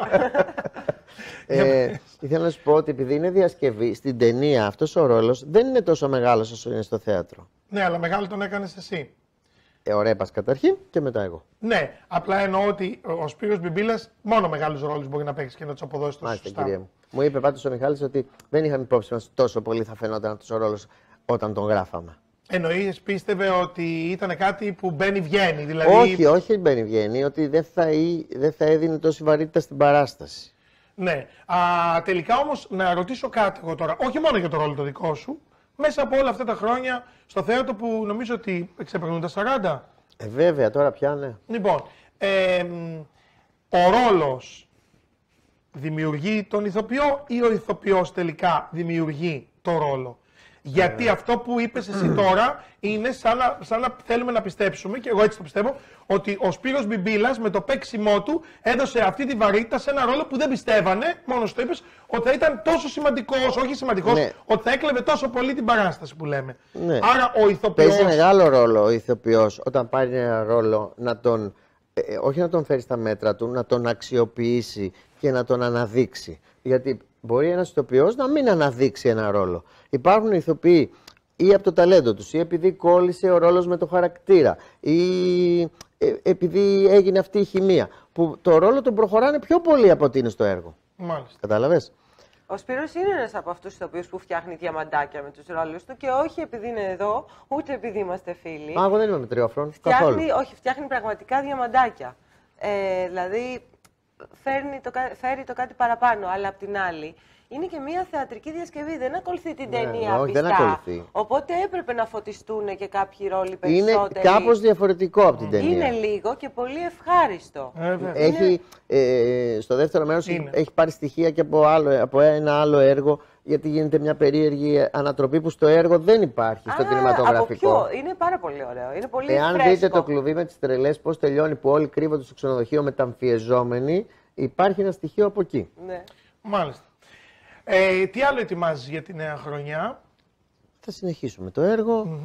ε, ήθελα να σου πω ότι επειδή είναι διασκευή, στην ταινία αυτός ο ρόλος δεν είναι τόσο μεγάλος όσο είναι στο θέατρο. Ναι, αλλά μεγάλο τον έκανες εσύ. Ε, ο Ρέπας καταρχήν και μετά εγώ. Ναι, απλά εννοώ ότι ο Σπύρος Μπιμπίλας μόνο μεγάλους ρόλους μπορεί να παίξει και να τους αποδώσει τόσο Μάλιστα, σωστά. κυρία μου. Μου είπε πάντως ο Μιχάλης ότι δεν είχαμε υπόψη μας τόσο πολύ θα φαινόταν αυτός ο ρόλος όταν τον γράφαμε. Εννοείς, πίστευε ότι ήταν κάτι που μπαίνει-βγαίνει. Δηλαδή... Όχι, όχι, δεν μπαίνει βγαίνει, ότι δεν θα, ή- δεν θα έδινε τόση βαρύτητα στην παράσταση. Ναι. Α, τελικά όμως να ρωτήσω κάτι εγώ τώρα, όχι μόνο για το ρόλο το δικό σου, μέσα από όλα αυτά τα χρόνια στο θέατρο που νομίζω ότι ξεπερνούν τα σαράντα. Ε, βέβαια, τώρα πια ναι. Λοιπόν, ε, μ, ο ρόλος δημιουργεί τον ηθοποιό ή ο ηθοποιός τελικά δημιουργεί το ρόλο? Γιατί αυτό που είπες εσύ τώρα είναι σαν να, σαν να θέλουμε να πιστέψουμε, και εγώ έτσι το πιστεύω, ότι ο Σπύρος Μπιμπίλας με το παίξιμό του έδωσε αυτή τη βαρύτητα σε ένα ρόλο που δεν πιστεύανε, μόνος το είπες, ότι θα ήταν τόσο σημαντικός, όχι σημαντικός, Ναι. ότι θα έκλεβε τόσο πολύ την παράσταση που λέμε. Ναι. Άρα ο ηθοποιός... Παίζει μεγάλο ρόλο ο ηθοποιός όταν πάρει ένα ρόλο να τον, ε, ε, όχι να τον φέρει στα μέτρα του, να τον αξιοποιήσει και να τον αναδείξει. Γιατί μπορεί ένας ηθοποιός να μην αναδείξει ένα ρόλο. Υπάρχουν ηθοποιοί ή από το ταλέντο τους, ή επειδή κόλλησε ο ρόλος με το χαρακτήρα, ή ε, επειδή έγινε αυτή η χημεία, που το ρόλο τον προχωράνε πιο πολύ από ότι είναι στο έργο. Μάλιστα. Κατάλαβες? Ο Σπύρος είναι ένας από αυτούς τους ηθοποιούς που φτιάχνει διαμαντάκια με τους ρόλους του και όχι επειδή είναι εδώ, ούτε επειδή είμαστε φίλοι. Μα εγώ δεν είμαι μετριόφρον καθόλου. Φτιάχνει, όχι, φτιάχνει πραγματικά διαμαντάκια. Ε, δηλαδή φέρνει το, κα- φέρει το κάτι παραπάνω, αλλά απ' την άλλη είναι και μια θεατρική διασκευή, δεν ακολουθεί την Ναι, ταινία ναι, όχι, δεν πιστά. ακολουθεί. Οπότε έπρεπε να φωτιστούν και κάποιοι ρόλοι Είναι περισσότεροι. κάπως διαφορετικό από την ταινία. Είναι λίγο και πολύ ευχάριστο. Ε, βέβαια. Έχει, ε, στο δεύτερο μέρος Είναι. έχει πάρει στοιχεία και από, άλλο, από ένα άλλο έργο, γιατί γίνεται μια περίεργη ανατροπή που στο έργο δεν υπάρχει, στο Α, κινηματογραφικό. Από ποιο? Είναι πάρα πολύ ωραίο. Είναι πολύ Εάν φρέσκο. δείτε το κλουβί με τις τρελές, πώς τελειώνει, που όλοι κρύβονται στο ξενοδοχείο μεταμφιεζόμενοι, υπάρχει ένα στοιχείο από εκεί. Ναι. Μάλιστα. Ε, τι άλλο ετοιμάζεις για τη νέα χρονιά? Θα συνεχίσουμε το έργο,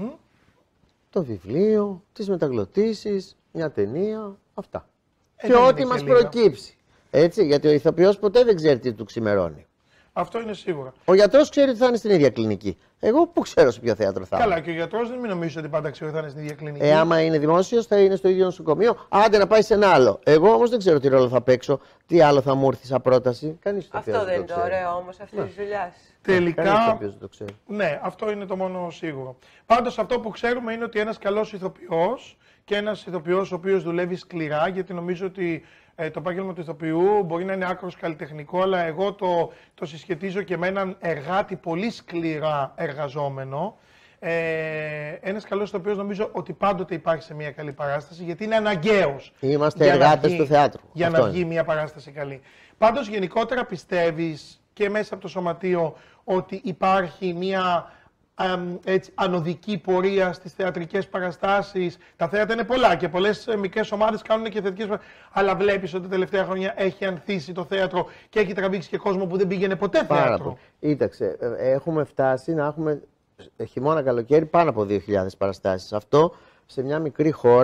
το βιβλίο, τις μεταγλωτήσεις, μια ταινία, αυτά. Ε, και δεν ό,τι είναι μας και λίγα. προκύψει. Έτσι, γιατί ο ηθοποιός ποτέ δεν ξέρει τι του ξημερώνει. Αυτό είναι σίγουρο. Ο γιατρός ξέρει ότι θα είναι στην ίδια κλινική. Εγώ πού ξέρω σε ποιο θέατρο θα είμαι. Καλά, και ο γιατρός δεν μην νομίζει ότι πάντα ξέρει ότι θα είναι στην ίδια κλινική. Ε, άμα είναι δημόσιος θα είναι στο ίδιο νοσοκομείο. Άντε να πάει σε ένα άλλο. Εγώ όμως δεν ξέρω τι ρόλο θα παίξω, τι άλλο θα μου έρθει σαν πρόταση. Κανείς Αυτό δεν είναι το ωραίο όμως αυτή τη δουλειά. Κανείς Τελικά, ο οποίος δεν το ξέρει. ναι, αυτό είναι το μόνο σίγουρο. Πάντως αυτό που ξέρουμε είναι ότι ένας καλός ηθοποιός και ένας ηθοποιός ο οποίος δουλεύει σκληρά, γιατί νομίζω ότι ε, το επάγγελμα του ηθοποιού μπορεί να είναι άκρος καλλιτεχνικό, αλλά εγώ το, το συσχετίζω και με έναν εργάτη πολύ σκληρά εργαζόμενο. Ε, ένας καλός ηθοποιός νομίζω ότι πάντοτε υπάρχει σε μια καλή παράσταση, γιατί είναι αναγκαίος. Είμαστε για να εργάτες βγει- του θεάτρου. Για Αυτό να είναι. βγει μια παράσταση καλή. Πάντως γενικότερα πιστεύεις και μέσα από το σωματείο ότι υπάρχει μια εμ, έτσι, ανωδική πορεία στις θεατρικές παραστάσεις? Τα θέατρα είναι πολλά και πολλές ε, μικρές ομάδες κάνουν και θεατρικές παραστάσεις. Αλλά βλέπεις ότι τα τελευταία χρόνια έχει ανθίσει το θέατρο και έχει τραβήξει και κόσμο που δεν πήγαινε ποτέ Πάρα θέατρο. πολύ. Κοίταξε, ε, έχουμε φτάσει να έχουμε ε, χειμώνα καλοκαίρι πάνω από δύο χιλιάδες παραστάσεις. Αυτό σε μια μικρή χώρα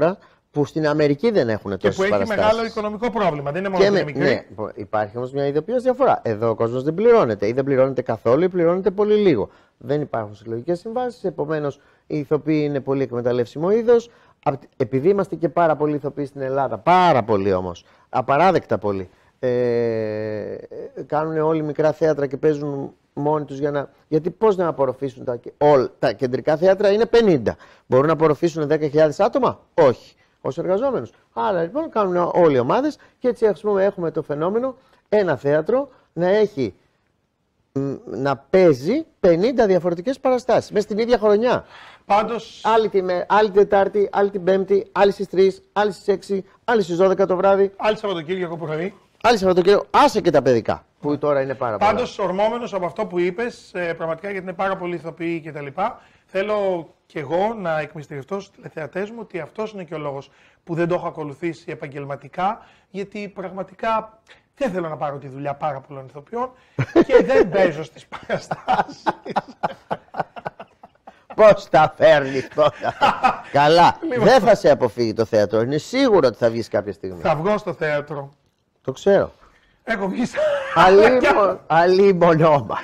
που στην Αμερική δεν έχουν τόσες παραστάσεις. Και που έχει παραστάσεις. μεγάλο οικονομικό πρόβλημα. Δεν είναι μόνο με, μικρή. Ναι, υπάρχει όμως μια ειδοποιώς διαφορά. Εδώ ο κόσμος δεν πληρώνεται ή δεν πληρώνεται καθόλου ή πληρώνεται πολύ λίγο. Δεν υπάρχουν συλλογικές συμβάσεις, επομένως οι ηθοποιοί είναι πολύ εκμεταλλεύσιμο είδος. Επειδή είμαστε και πάρα πολλοί ηθοποιοί στην Ελλάδα, πάρα πολλοί όμως, απαράδεκτα πολλοί, ε, κάνουν όλοι μικρά θέατρα και παίζουν μόνοι τους για να... Γιατί πώς να απορροφήσουν τα... Όλα, τα κεντρικά θέατρα είναι πενήντα. Μπορούν να απορροφήσουν δέκα χιλιάδες άτομα? Όχι. Ως εργαζόμενους. Άρα λοιπόν κάνουν όλοι οι ομάδες και έτσι ας πούμε, έχουμε το φαινόμενο ένα θέατρο να έχει να παίζει πενήντα διαφορετικές παραστάσεις μέσα στην ίδια χρονιά. Πάντως... Άλλη, τη, άλλη Τετάρτη, άλλη την Πέμπτη, άλλη στις τρεις, άλλη στις έξι, άλλη στις δώδεκα το βράδυ. Άλλη Σαββατοκύριακο πρωί. Άλλη Σαββατοκύριακο, άσε και τα παιδικά που τώρα είναι πάρα πολλά. Πάντως ορμόμενος από αυτό που είπες, ε, πραγματικά γιατί είναι πάρα πολλοί ηθοποιοί κτλ. Θέλω κι εγώ να εκμυστηρευτώ στους τηλεθεατές μου ότι αυτός είναι και ο λόγος που δεν το έχω ακολουθήσει επαγγελματικά, γιατί πραγματικά δεν θέλω να πάρω τη δουλειά πάρα πολλών ηθοποιών και δεν παίζω στις παραστάσεις. Πώς τα φέρνεις τώρα? Καλά, λοιπόν, δεν θα σε αποφύγει το θέατρο. Είναι σίγουρο ότι θα βγεις κάποια στιγμή. Θα βγω στο θέατρο. Το ξέρω. Έχω βγει. Αλίμονό μας.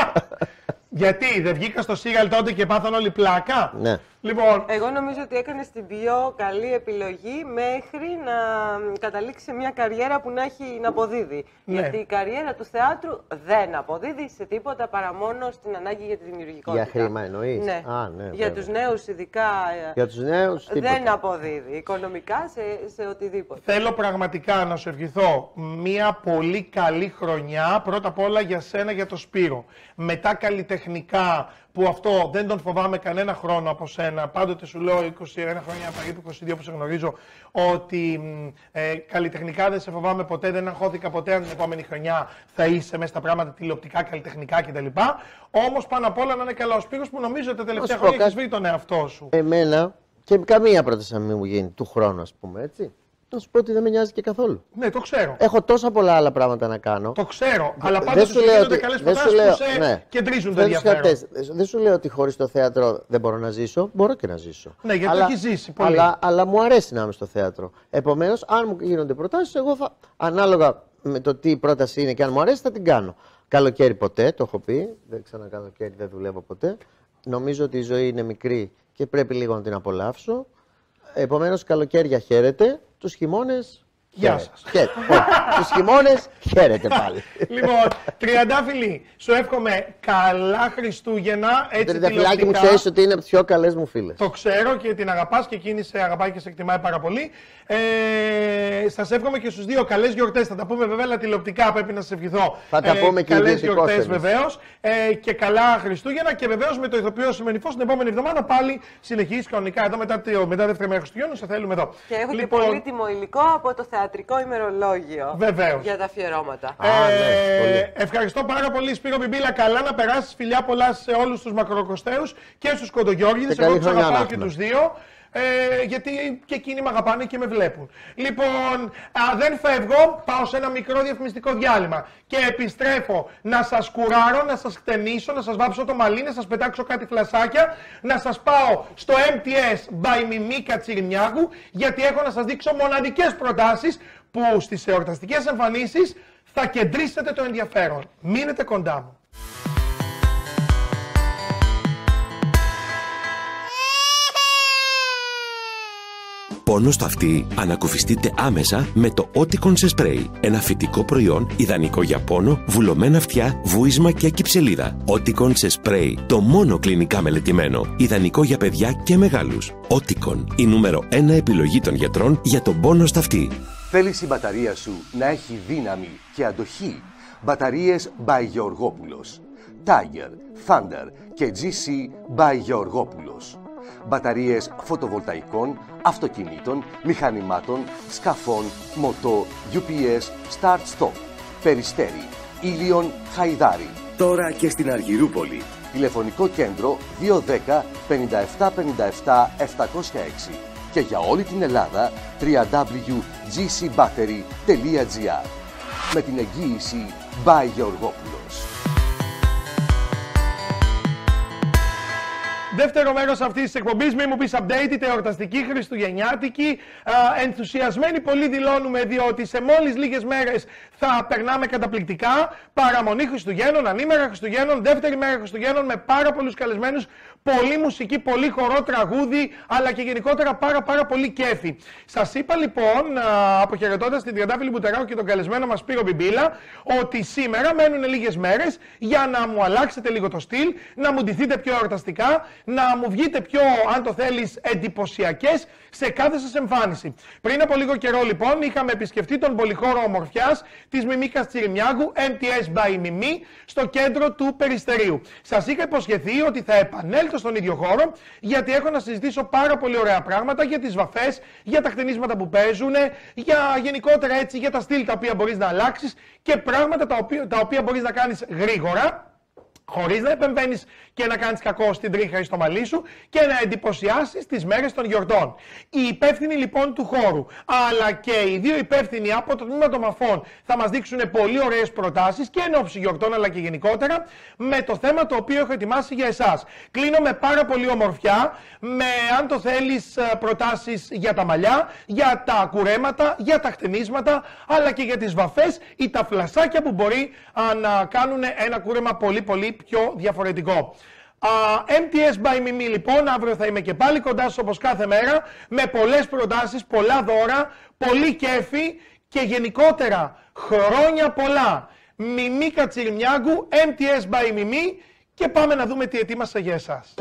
Γιατί δεν βγήκα στο Σίγαλ τότε και πάθαν όλοι πλάκα? Ναι. Λοιπόν, εγώ νομίζω ότι έκανε την πιο καλή επιλογή μέχρι να καταλήξει σε μια καριέρα που να έχει να αποδίδει. Ναι. Γιατί η καριέρα του θεάτρου δεν αποδίδει σε τίποτα παρά μόνο στην ανάγκη για τη δημιουργικότητα. Για χρήμα εννοείς? Ναι. Α, ναι, για τους νέους ειδικά για τους νέους, δεν αποδίδει οικονομικά σε, σε οτιδήποτε. Θέλω πραγματικά να σου ευχηθώ μια πολύ καλή χρονιά, πρώτα απ' όλα για σένα, για το Σπύρο. Μετά καλλιτεχνικά, που αυτό δεν τον φοβάμαι κανένα χρόνο από σένα. Πάντοτε σου λέω είκοσι ένα χρόνια, περίπου είκοσι δύο που σε γνωρίζω, ότι ε, καλλιτεχνικά δεν σε φοβάμαι ποτέ, δεν αγχώθηκα ποτέ αν την επόμενη χρονιά θα είσαι μέσα στα πράγματα τηλεοπτικά, καλλιτεχνικά κτλ. Όμως πάνω απ' όλα να είναι καλά ο Σπύρος που νομίζω ότι τα τελευταία χρόνια έχεις βρει τον εαυτό σου. Εμένα και καμία πρόταση να μην μου γίνει του χρόνου, ας πούμε έτσι. Να σου πω ότι δεν με νοιάζει και καθόλου. Ναι, το ξέρω. Έχω τόσα πολλά άλλα πράγματα να κάνω. Το ξέρω. Αλλά πάντως σου γίνονται καλές προτάσεις που σε ναι. κεντρίζουν το ενδιαφέρον. Δεν σου λέω ότι χωρίς το θέατρο δεν μπορώ να ζήσω. Μπορώ και να ζήσω. Ναι, γιατί αλλά, το έχει ζήσει πολύ. Αλλά, αλλά μου αρέσει να είμαι στο θέατρο. Επομένως, αν μου γίνονται προτάσεις, εγώ θα, ανάλογα με το τι πρόταση είναι και αν μου αρέσει, θα την κάνω. Καλοκαίρι ποτέ, το έχω πει. Δεν ξανά καλοκαίρι, δεν δουλεύω ποτέ. Νομίζω ότι η ζωή είναι μικρή και πρέπει λίγο να την απολαύσω. Επομένως, καλοκαίρια χαίρετε. Τους χειμώνες, γεια σας. Τους χειμώνες, χαίρετε πάλι. Λοιπόν, Τριαντάφυλλη, σου εύχομαι καλά Χριστούγεννα. Έτσι Τριανταφυλλάκι μου, ξέρεις ότι είναι από τις πιο καλές μου φίλες. Το ξέρω και την αγαπάς και εκείνη σε αγαπάει και σε εκτιμάει πάρα πολύ. Ε, σας εύχομαι και στους δύο καλές γιορτές. Θα τα πούμε βέβαια τηλεοπτικά, πρέπει να σας ευχηθώ. Θα τα πούμε ε, και καλές γιορτές βεβαίως. Ε, και καλά Χριστούγεννα και βεβαίως με το ηθοποιό Σημενιφός την επόμενη εβδομάδα πάλι συνεχίζει κανονικά εδώ μετά, μετά δεύτερη μέρα Χριστουγέννων. Σε θέλουμε εδώ. Και έχω λοιπόν, και πολύτιμο υλικό από το θεατρικό ημερολόγιο. Βεβαίως. Για τα αφιερώματα. Ε, Α, ναι, ευχαριστώ πάρα πολύ Σπύρο Μπιμπίλα. Καλά να περάσεις. Φιλιά πολλά σε όλους τους μακροκοστέους και στους Κοντογιώργηδες. Εγώ τους αγαπάω και τους δύο. Ε, γιατί και εκείνοι με αγαπάνε και με βλέπουν. Λοιπόν, α, δεν φεύγω, πάω σε ένα μικρό διαφημιστικό διάλειμμα και επιστρέφω να σας κουράρω, να σας χτενίσω, να σας βάψω το μαλλί, να σας πετάξω κάτι φλασάκια, να σας πάω στο εμ τι ες by Μιμή Κατσιρνιάκου, γιατί έχω να σας δείξω μοναδικές προτάσεις που στις εορταστικές εμφανίσεις θα κεντρήσετε το ενδιαφέρον. Μείνετε κοντά μου. Πόνο στο αυτί, ανακουφιστείτε άμεσα με το Oticon σε σπρέι. Ένα φυτικό προϊόν ιδανικό για πόνο, βουλωμένα αυτιά, βούισμα και κυψελίδα. Oticon σε σπρέι, το μόνο κλινικά μελετημένο. Ιδανικό για παιδιά και μεγάλους. Oticon, η νούμερο ένα επιλογή των γιατρών για τον πόνο στο αυτί. Θέλεις η μπαταρία σου να έχει δύναμη και αντοχή. Μπαταρίες by Γεωργόπουλος. Tiger, Thunder και τζι σι by Γεωργόπουλος. Μπαταρίες φωτοβολταϊκών, αυτοκινήτων, μηχανημάτων, σκαφών, μοτό, γιου πι ες, start-stop, Περιστέρι, Ήλιον, Χαϊδάρι. Τώρα και στην Αργυρούπολη. Τηλεφωνικό κέντρο δύο ένα μηδέν πέντε επτά πέντε επτά επτακόσια έξι και για όλη την Ελλάδα double-u double-u double-u τελεία τζι σι battery τελεία τζι άρ με την εγγύηση by Γεωργόπουλος. δεύτερο μέρος αυτής της εκπομπής, μη μου πεις updated, εορταστική, χριστουγεννιάτικη. Α, ενθουσιασμένοι πολύ δηλώνουμε, διότι σε μόλις λίγες μέρες θα περνάμε καταπληκτικά. Παραμονή Χριστουγέννων, ανήμερα Χριστουγέννων, δεύτερη μέρα Χριστουγέννων με πάρα πολλούς καλεσμένους. Πολύ μουσική, πολύ χορό, τραγούδι, αλλά και γενικότερα πάρα πάρα πολύ κέφι. Σας είπα λοιπόν, αποχαιρετώντας την Τριαντάφυλλη Μπουτεράκου και τον καλεσμένο μας Σπύρο Μπιμπίλα, ότι σήμερα μένουν λίγες μέρες για να μου αλλάξετε λίγο το στυλ, να μου ντυθείτε πιο εορταστικά, να μου βγείτε πιο, αν το θέλεις, εντυπωσιακές σε κάθε σας εμφάνιση. Πριν από λίγο καιρό λοιπόν είχαμε επισκεφτεί τον πολυχώρο ομορφιάς της Μιμίκας Τσιριμιάγκου, εμ τι ες by Mimi, στο κέντρο του Περιστερίου. Σας είχα υποσχεθεί ότι θα επανέλθω στον ίδιο χώρο, γιατί έχω να συζητήσω πάρα πολύ ωραία πράγματα για τις βαφές, για τα χτενίσματα που παίζουν, για γενικότερα έτσι, για τα στυλ τα οποία μπορείς να αλλάξεις και πράγματα τα οποία, τα οποία μπορείς να κάνεις γρήγορα, χωρίς να επεμβαίνεις και να κάνεις κακό στην τρίχα ή στο μαλλί σου και να εντυπωσιάσεις τις μέρες των γιορτών. Οι υπεύθυνοι λοιπόν του χώρου, αλλά και οι δύο υπεύθυνοι από το τμήμα των μαφών θα μας δείξουν πολύ ωραίες προτάσεις και εν ώψη γιορτών αλλά και γενικότερα με το θέμα το οποίο έχω ετοιμάσει για εσάς. Κλείνω με πάρα πολύ ομορφιά, με αν το θέλεις προτάσεις για τα μαλλιά, για τα κουρέματα, για τα χτενίσματα, αλλά και για τις βαφές ή τα φλασάκια που μπορεί α, να κάνουν ένα κούρεμα πολύ πολύ πιο διαφορετικό. Uh, εμ τι ες by Mimi λοιπόν, αύριο θα είμαι και πάλι κοντά σας όπως κάθε μέρα, με πολλές προτάσεις, πολλά δώρα, πολύ κέφι και γενικότερα χρόνια πολλά. Μιμίκα Τσιριμιάγκου, εμ τι ες by Mimi, και πάμε να δούμε τι ετοίμασα για εσάς.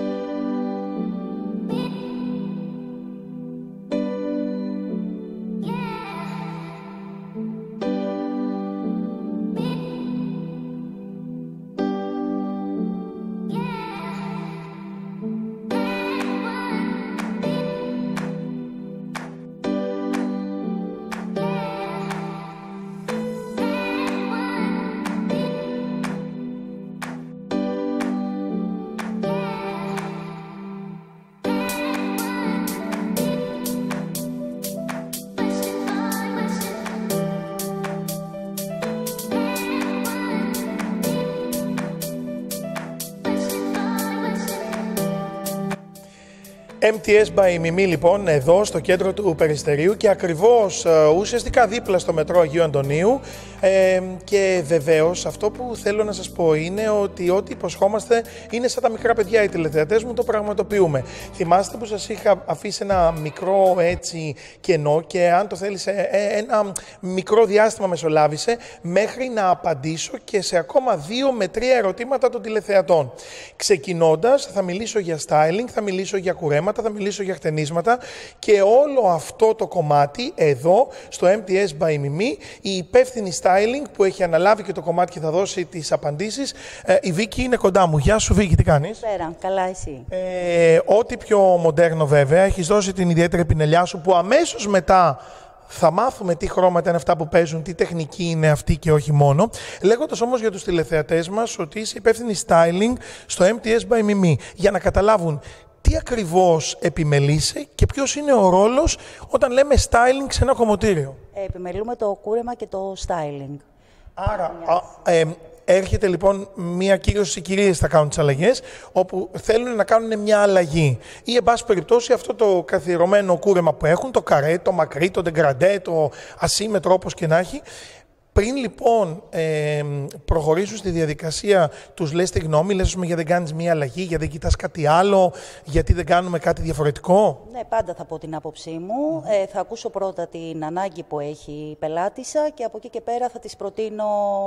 εμ τι ες by Mimi λοιπόν, εδώ στο κέντρο του Περιστερίου και ακριβώς ουσιαστικά δίπλα στο μετρό Αγίου Αντωνίου. Ε, και βεβαίως αυτό που θέλω να σας πω είναι ότι ό,τι υποσχόμαστε είναι σαν τα μικρά παιδιά, οι τηλεθεατές μου το πραγματοποιούμε. Θυμάστε που σας είχα αφήσει ένα μικρό έτσι κενό και αν το θέλεις ένα μικρό διάστημα μεσολάβησε μέχρι να απαντήσω και σε ακόμα δύο με τρία ερωτήματα των τηλεθεατών. Ξεκινώντας θα μιλήσω για styling, θα μιλήσω για κουρέματα, θα μιλήσω για χτενίσματα και όλο αυτό το κομμάτι εδώ στο εμ τι ες by Mimi, η υπεύθυνη styling που έχει αναλάβει και το κομμάτι και θα δώσει τις απαντήσεις. Ε, η Βίκη είναι κοντά μου. Γεια σου Βίκη, τι κάνεις? Πέρα, καλά εσύ. Ε, ό,τι πιο μοντέρνο βέβαια, έχεις δώσει την ιδιαίτερη πινελιά σου που αμέσως μετά θα μάθουμε τι χρώματα είναι αυτά που παίζουν, τι τεχνική είναι αυτή και όχι μόνο. Λέγοντας όμως για τους τηλεθεατές μας ότι είσαι υπεύθυνη styling στο εμ τι ες by Mimi, για να καταλάβουν τι ακριβώς επιμελείσαι και ποιος είναι ο ρόλος όταν λέμε styling σε ένα κομμωτήριο. Ε, επιμελούμε το κούρεμα και το styling. Άρα, α, ε, έρχεται λοιπόν μία κύρωση, οι κυρίες θα κάνουν τις αλλαγές, όπου θέλουν να κάνουν μια αλλαγή. Ή, εν πάση περιπτώσει, αυτό το καθιερωμένο κούρεμα που έχουν, το καρέ, το μακρύ, το ντεγκραντέ, το ασύμετρο, όπως και να έχει. Πριν λοιπόν ε, προχωρήσουν στη διαδικασία, τους λες τη γνώμη, λες γιατί δεν κάνεις μία αλλαγή, γιατί δεν κοιτάς κάτι άλλο, γιατί δεν κάνουμε κάτι διαφορετικό? Ναι, πάντα θα πω την άποψή μου. Ε, θα ακούσω πρώτα την ανάγκη που έχει η πελάτησα και από εκεί και πέρα θα της προτείνω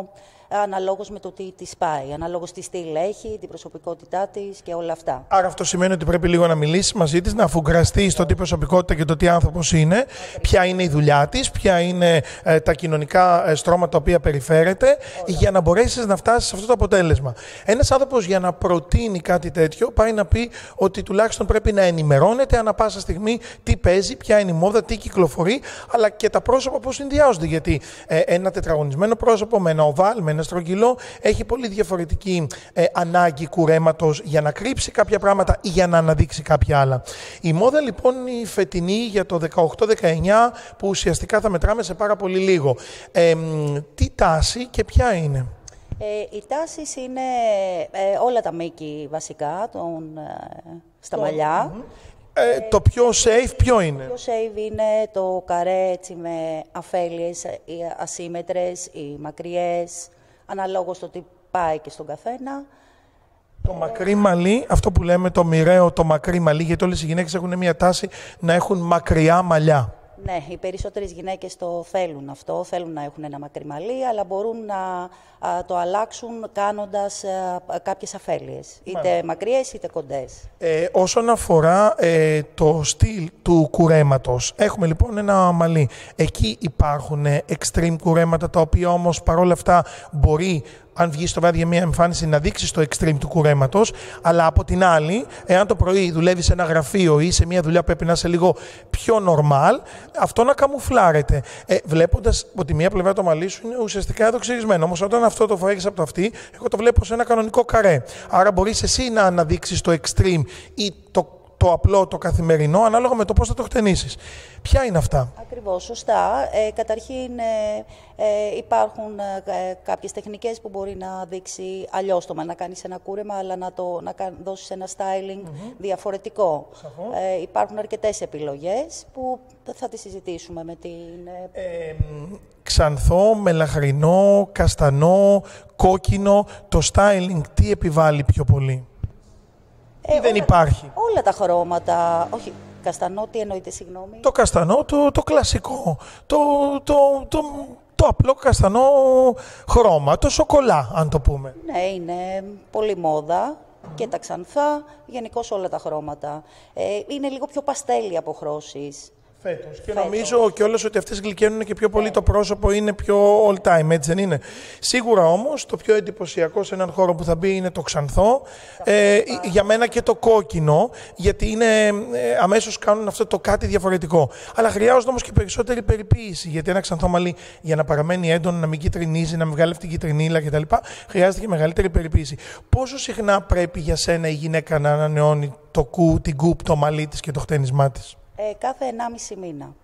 αναλόγως με το τι της πάει, αναλόγως τι στυλ έχει, την προσωπικότητά της και όλα αυτά. Άρα αυτό σημαίνει ότι πρέπει λίγο να μιλήσεις μαζί της, να αφουγκραστείς το τι προσωπικότητα και το τι άνθρωπος είναι, ποια είναι η δουλειά της, ποια είναι ε, τα κοινωνικά ε, στρώματα τα οποία περιφέρεται, όλα, για να μπορέσεις να φτάσεις σε αυτό το αποτέλεσμα. Ένας άνθρωπος για να προτείνει κάτι τέτοιο πάει να πει ότι τουλάχιστον πρέπει να ενημερώνεται ανά πάσα στιγμή τι παίζει, ποια είναι η μόδα, τι κυκλοφορεί, αλλά και τα πρόσωπα πώς συνδυάζονται. Γιατί ε, ένα τετραγωνισμένο πρόσωπο με ένα οβάλ, με ένα στρογγυλό, έχει πολύ διαφορετική ε, ανάγκη κουρέματος για να κρύψει κάποια πράγματα ή για να αναδείξει κάποια άλλα. Η μόδα λοιπόν η φετινή για το δεκαοκτώ δεκαεννιά, που ουσιαστικά θα μετράμε σε πάρα πολύ λίγο. Ε, τι τάση και ποια είναι? Ε, οι τάσεις είναι ε, όλα τα μήκη βασικά των, ε, στα μαλλιά. Mm-hmm. Ε, το πιο safe ποιο είναι? Το πιο safe είναι το καρέ έτσι, με αφέλειες, οι ασύμμετρες, οι μακριές, αναλόγως το τι πάει και στον καθένα. Το μακρύ μαλλί, αυτό που λέμε το μοιραίο, το μακρύ μαλλί, γιατί όλες οι γυναίκες έχουν μια τάση να έχουν μακριά μαλλιά. Ναι, οι περισσότερες γυναίκες το θέλουν αυτό, θέλουν να έχουν ένα μακρύ μαλλί, αλλά μπορούν να α, το αλλάξουν κάνοντας α, κάποιες αφέλειες, είτε Μάλιστα. μακριές είτε κοντές. Ε, όσον αφορά ε, το στυλ του κουρέματος, έχουμε λοιπόν ένα μαλλί. Εκεί υπάρχουν extreme κουρέματα, τα οποία όμως παρόλα αυτά μπορεί, αν βγει στο βράδυ για μια εμφάνιση, να δείξει το extreme του κουρέματος, αλλά από την άλλη, εάν το πρωί δουλεύει σε ένα γραφείο ή σε μια δουλειά που πρέπει να είσαι λίγο πιο normal, αυτό να καμουφλάρεται. Ε, Βλέποντας ότι μία πλευρά το μαλλί σου είναι ουσιαστικά εδώ ξυρισμένο. Όμως όταν αυτό το φορέγεις από το αυτί, εγώ το βλέπω σε ένα κανονικό καρέ. Άρα μπορείς εσύ να αναδείξεις το extreme ή το το απλό, το καθημερινό, ανάλογα με το πώς θα το χτενίσεις. Ποια είναι αυτά? Ακριβώς, σωστά. Ε, καταρχήν ε, ε, υπάρχουν ε, κάποιες τεχνικές που μπορεί να δείξει αλλιώς το, να κάνεις ένα κούρεμα, αλλά να, το, να δώσεις ένα styling mm-hmm. διαφορετικό. Ε, υπάρχουν αρκετές επιλογές που θα τις συζητήσουμε με την... Ε, ξανθό, μελαχρινό, καστανό, κόκκινο, το styling τι επιβάλλει πιο πολύ? Ε, ή δεν όλα, υπάρχει? Όλα τα χρώματα, όχι, καστανό, τι εννοείται, συγγνώμη? Το καστανό, το, το κλασικό, το, το, το, το απλό καστανό χρώμα, το σοκολά, αν το πούμε. Ναι, είναι πολύ μόδα και τα ξανθά, γενικώς όλα τα χρώματα. Ε, είναι λίγο πιο παστέλι αποχρώσεις. Φέτος. Και Φέτος. νομίζω κιόλας ότι αυτές γλυκαίνουν και πιο πολύ το πρόσωπο, είναι πιο all time, έτσι δεν είναι? Σίγουρα όμως το πιο εντυπωσιακό σε έναν χώρο που θα μπει είναι το ξανθό, ε, για μένα και το κόκκινο, γιατί είναι, ε, αμέσως κάνουν αυτό το κάτι διαφορετικό. Αλλά χρειάζονται όμως και περισσότερη περιποίηση, γιατί ένα ξανθό μαλλί για να παραμένει έντονο, να μην κυτρινίζει, να μην βγάλει αυτή την κυτρινίλα κτλ. Χρειάζεται και μεγαλύτερη περιποίηση. Πόσο συχνά πρέπει για σένα η γυναίκα να ανανεώνει το κου, την κούπ, το μαλλί της και το χτένισμά της? Ε, κάθε ενάμιση μήνα.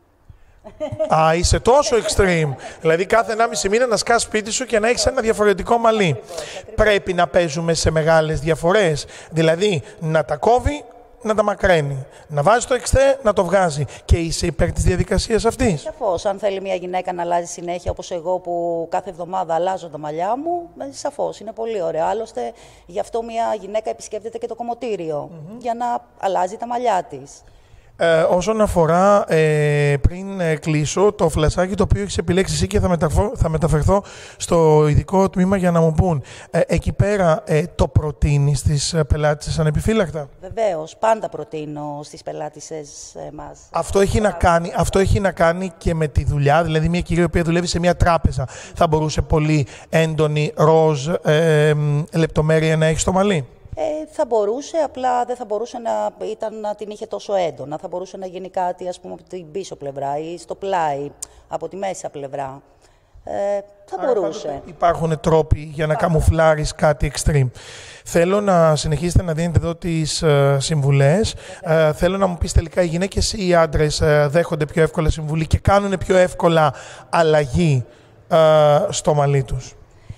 Α, είσαι τόσο extreme. Δηλαδή κάθε ενάμιση μήνα να σκάς σπίτι σου και να έχεις ένα διαφορετικό μαλλί. Ακριβώς, ακριβώς. Πρέπει να παίζουμε σε μεγάλες διαφορές. Δηλαδή να τα κόβει, να τα μακραίνει. Να βάζει το εξτέ, να το βγάζει. Και είσαι υπέρ της διαδικασίας αυτής? Σαφώς. Αν θέλει μια γυναίκα να αλλάζει συνέχεια, όπως εγώ που κάθε εβδομάδα αλλάζω τα μαλλιά μου, σαφώς είναι πολύ ωραίο. Άλλωστε, γι' αυτό μια γυναίκα επισκέπτεται και το κομμωτήριο, mm-hmm. για να αλλάζει τα μαλλιά της. Ε, όσον αφορά, ε, πριν ε, κλείσω, το φλασάκι το οποίο έχεις επιλέξει εσύ και θα, μεταφω, θα μεταφερθώ στο ειδικό τμήμα για να μου πούν, ε, εκεί πέρα ε, το προτείνεις στις πελάτησες ανεπιφύλακτα? Βεβαίως, πάντα προτείνω στις πελάτησες μας. Αυτό έχει, να κάνει, αυτό έχει να κάνει και με τη δουλειά, δηλαδή μια κυρία που δουλεύει σε μια τράπεζα θα μπορούσε πολύ έντονη ροζ ε, λεπτομέρεια να έχει στο μαλλί? Ε, θα μπορούσε, απλά δεν θα μπορούσε να, ήταν, να την είχε τόσο έντονα. Θα μπορούσε να γίνει κάτι, ας πούμε, από την πίσω πλευρά ή στο πλάι, από τη μέσα πλευρά. Ε, θα Άρα, μπορούσε. Υπάρχουν τρόποι για να καμουφλάρεις κάτι extreme. Θέλω να συνεχίσετε να δίνετε εδώ τις uh, συμβουλές. Uh, θέλω να μου πεις τελικά, οι γυναίκες ή οι άντρες uh, δέχονται πιο εύκολα συμβουλή και κάνουν πιο εύκολα αλλαγή uh, στο μαλλί τους?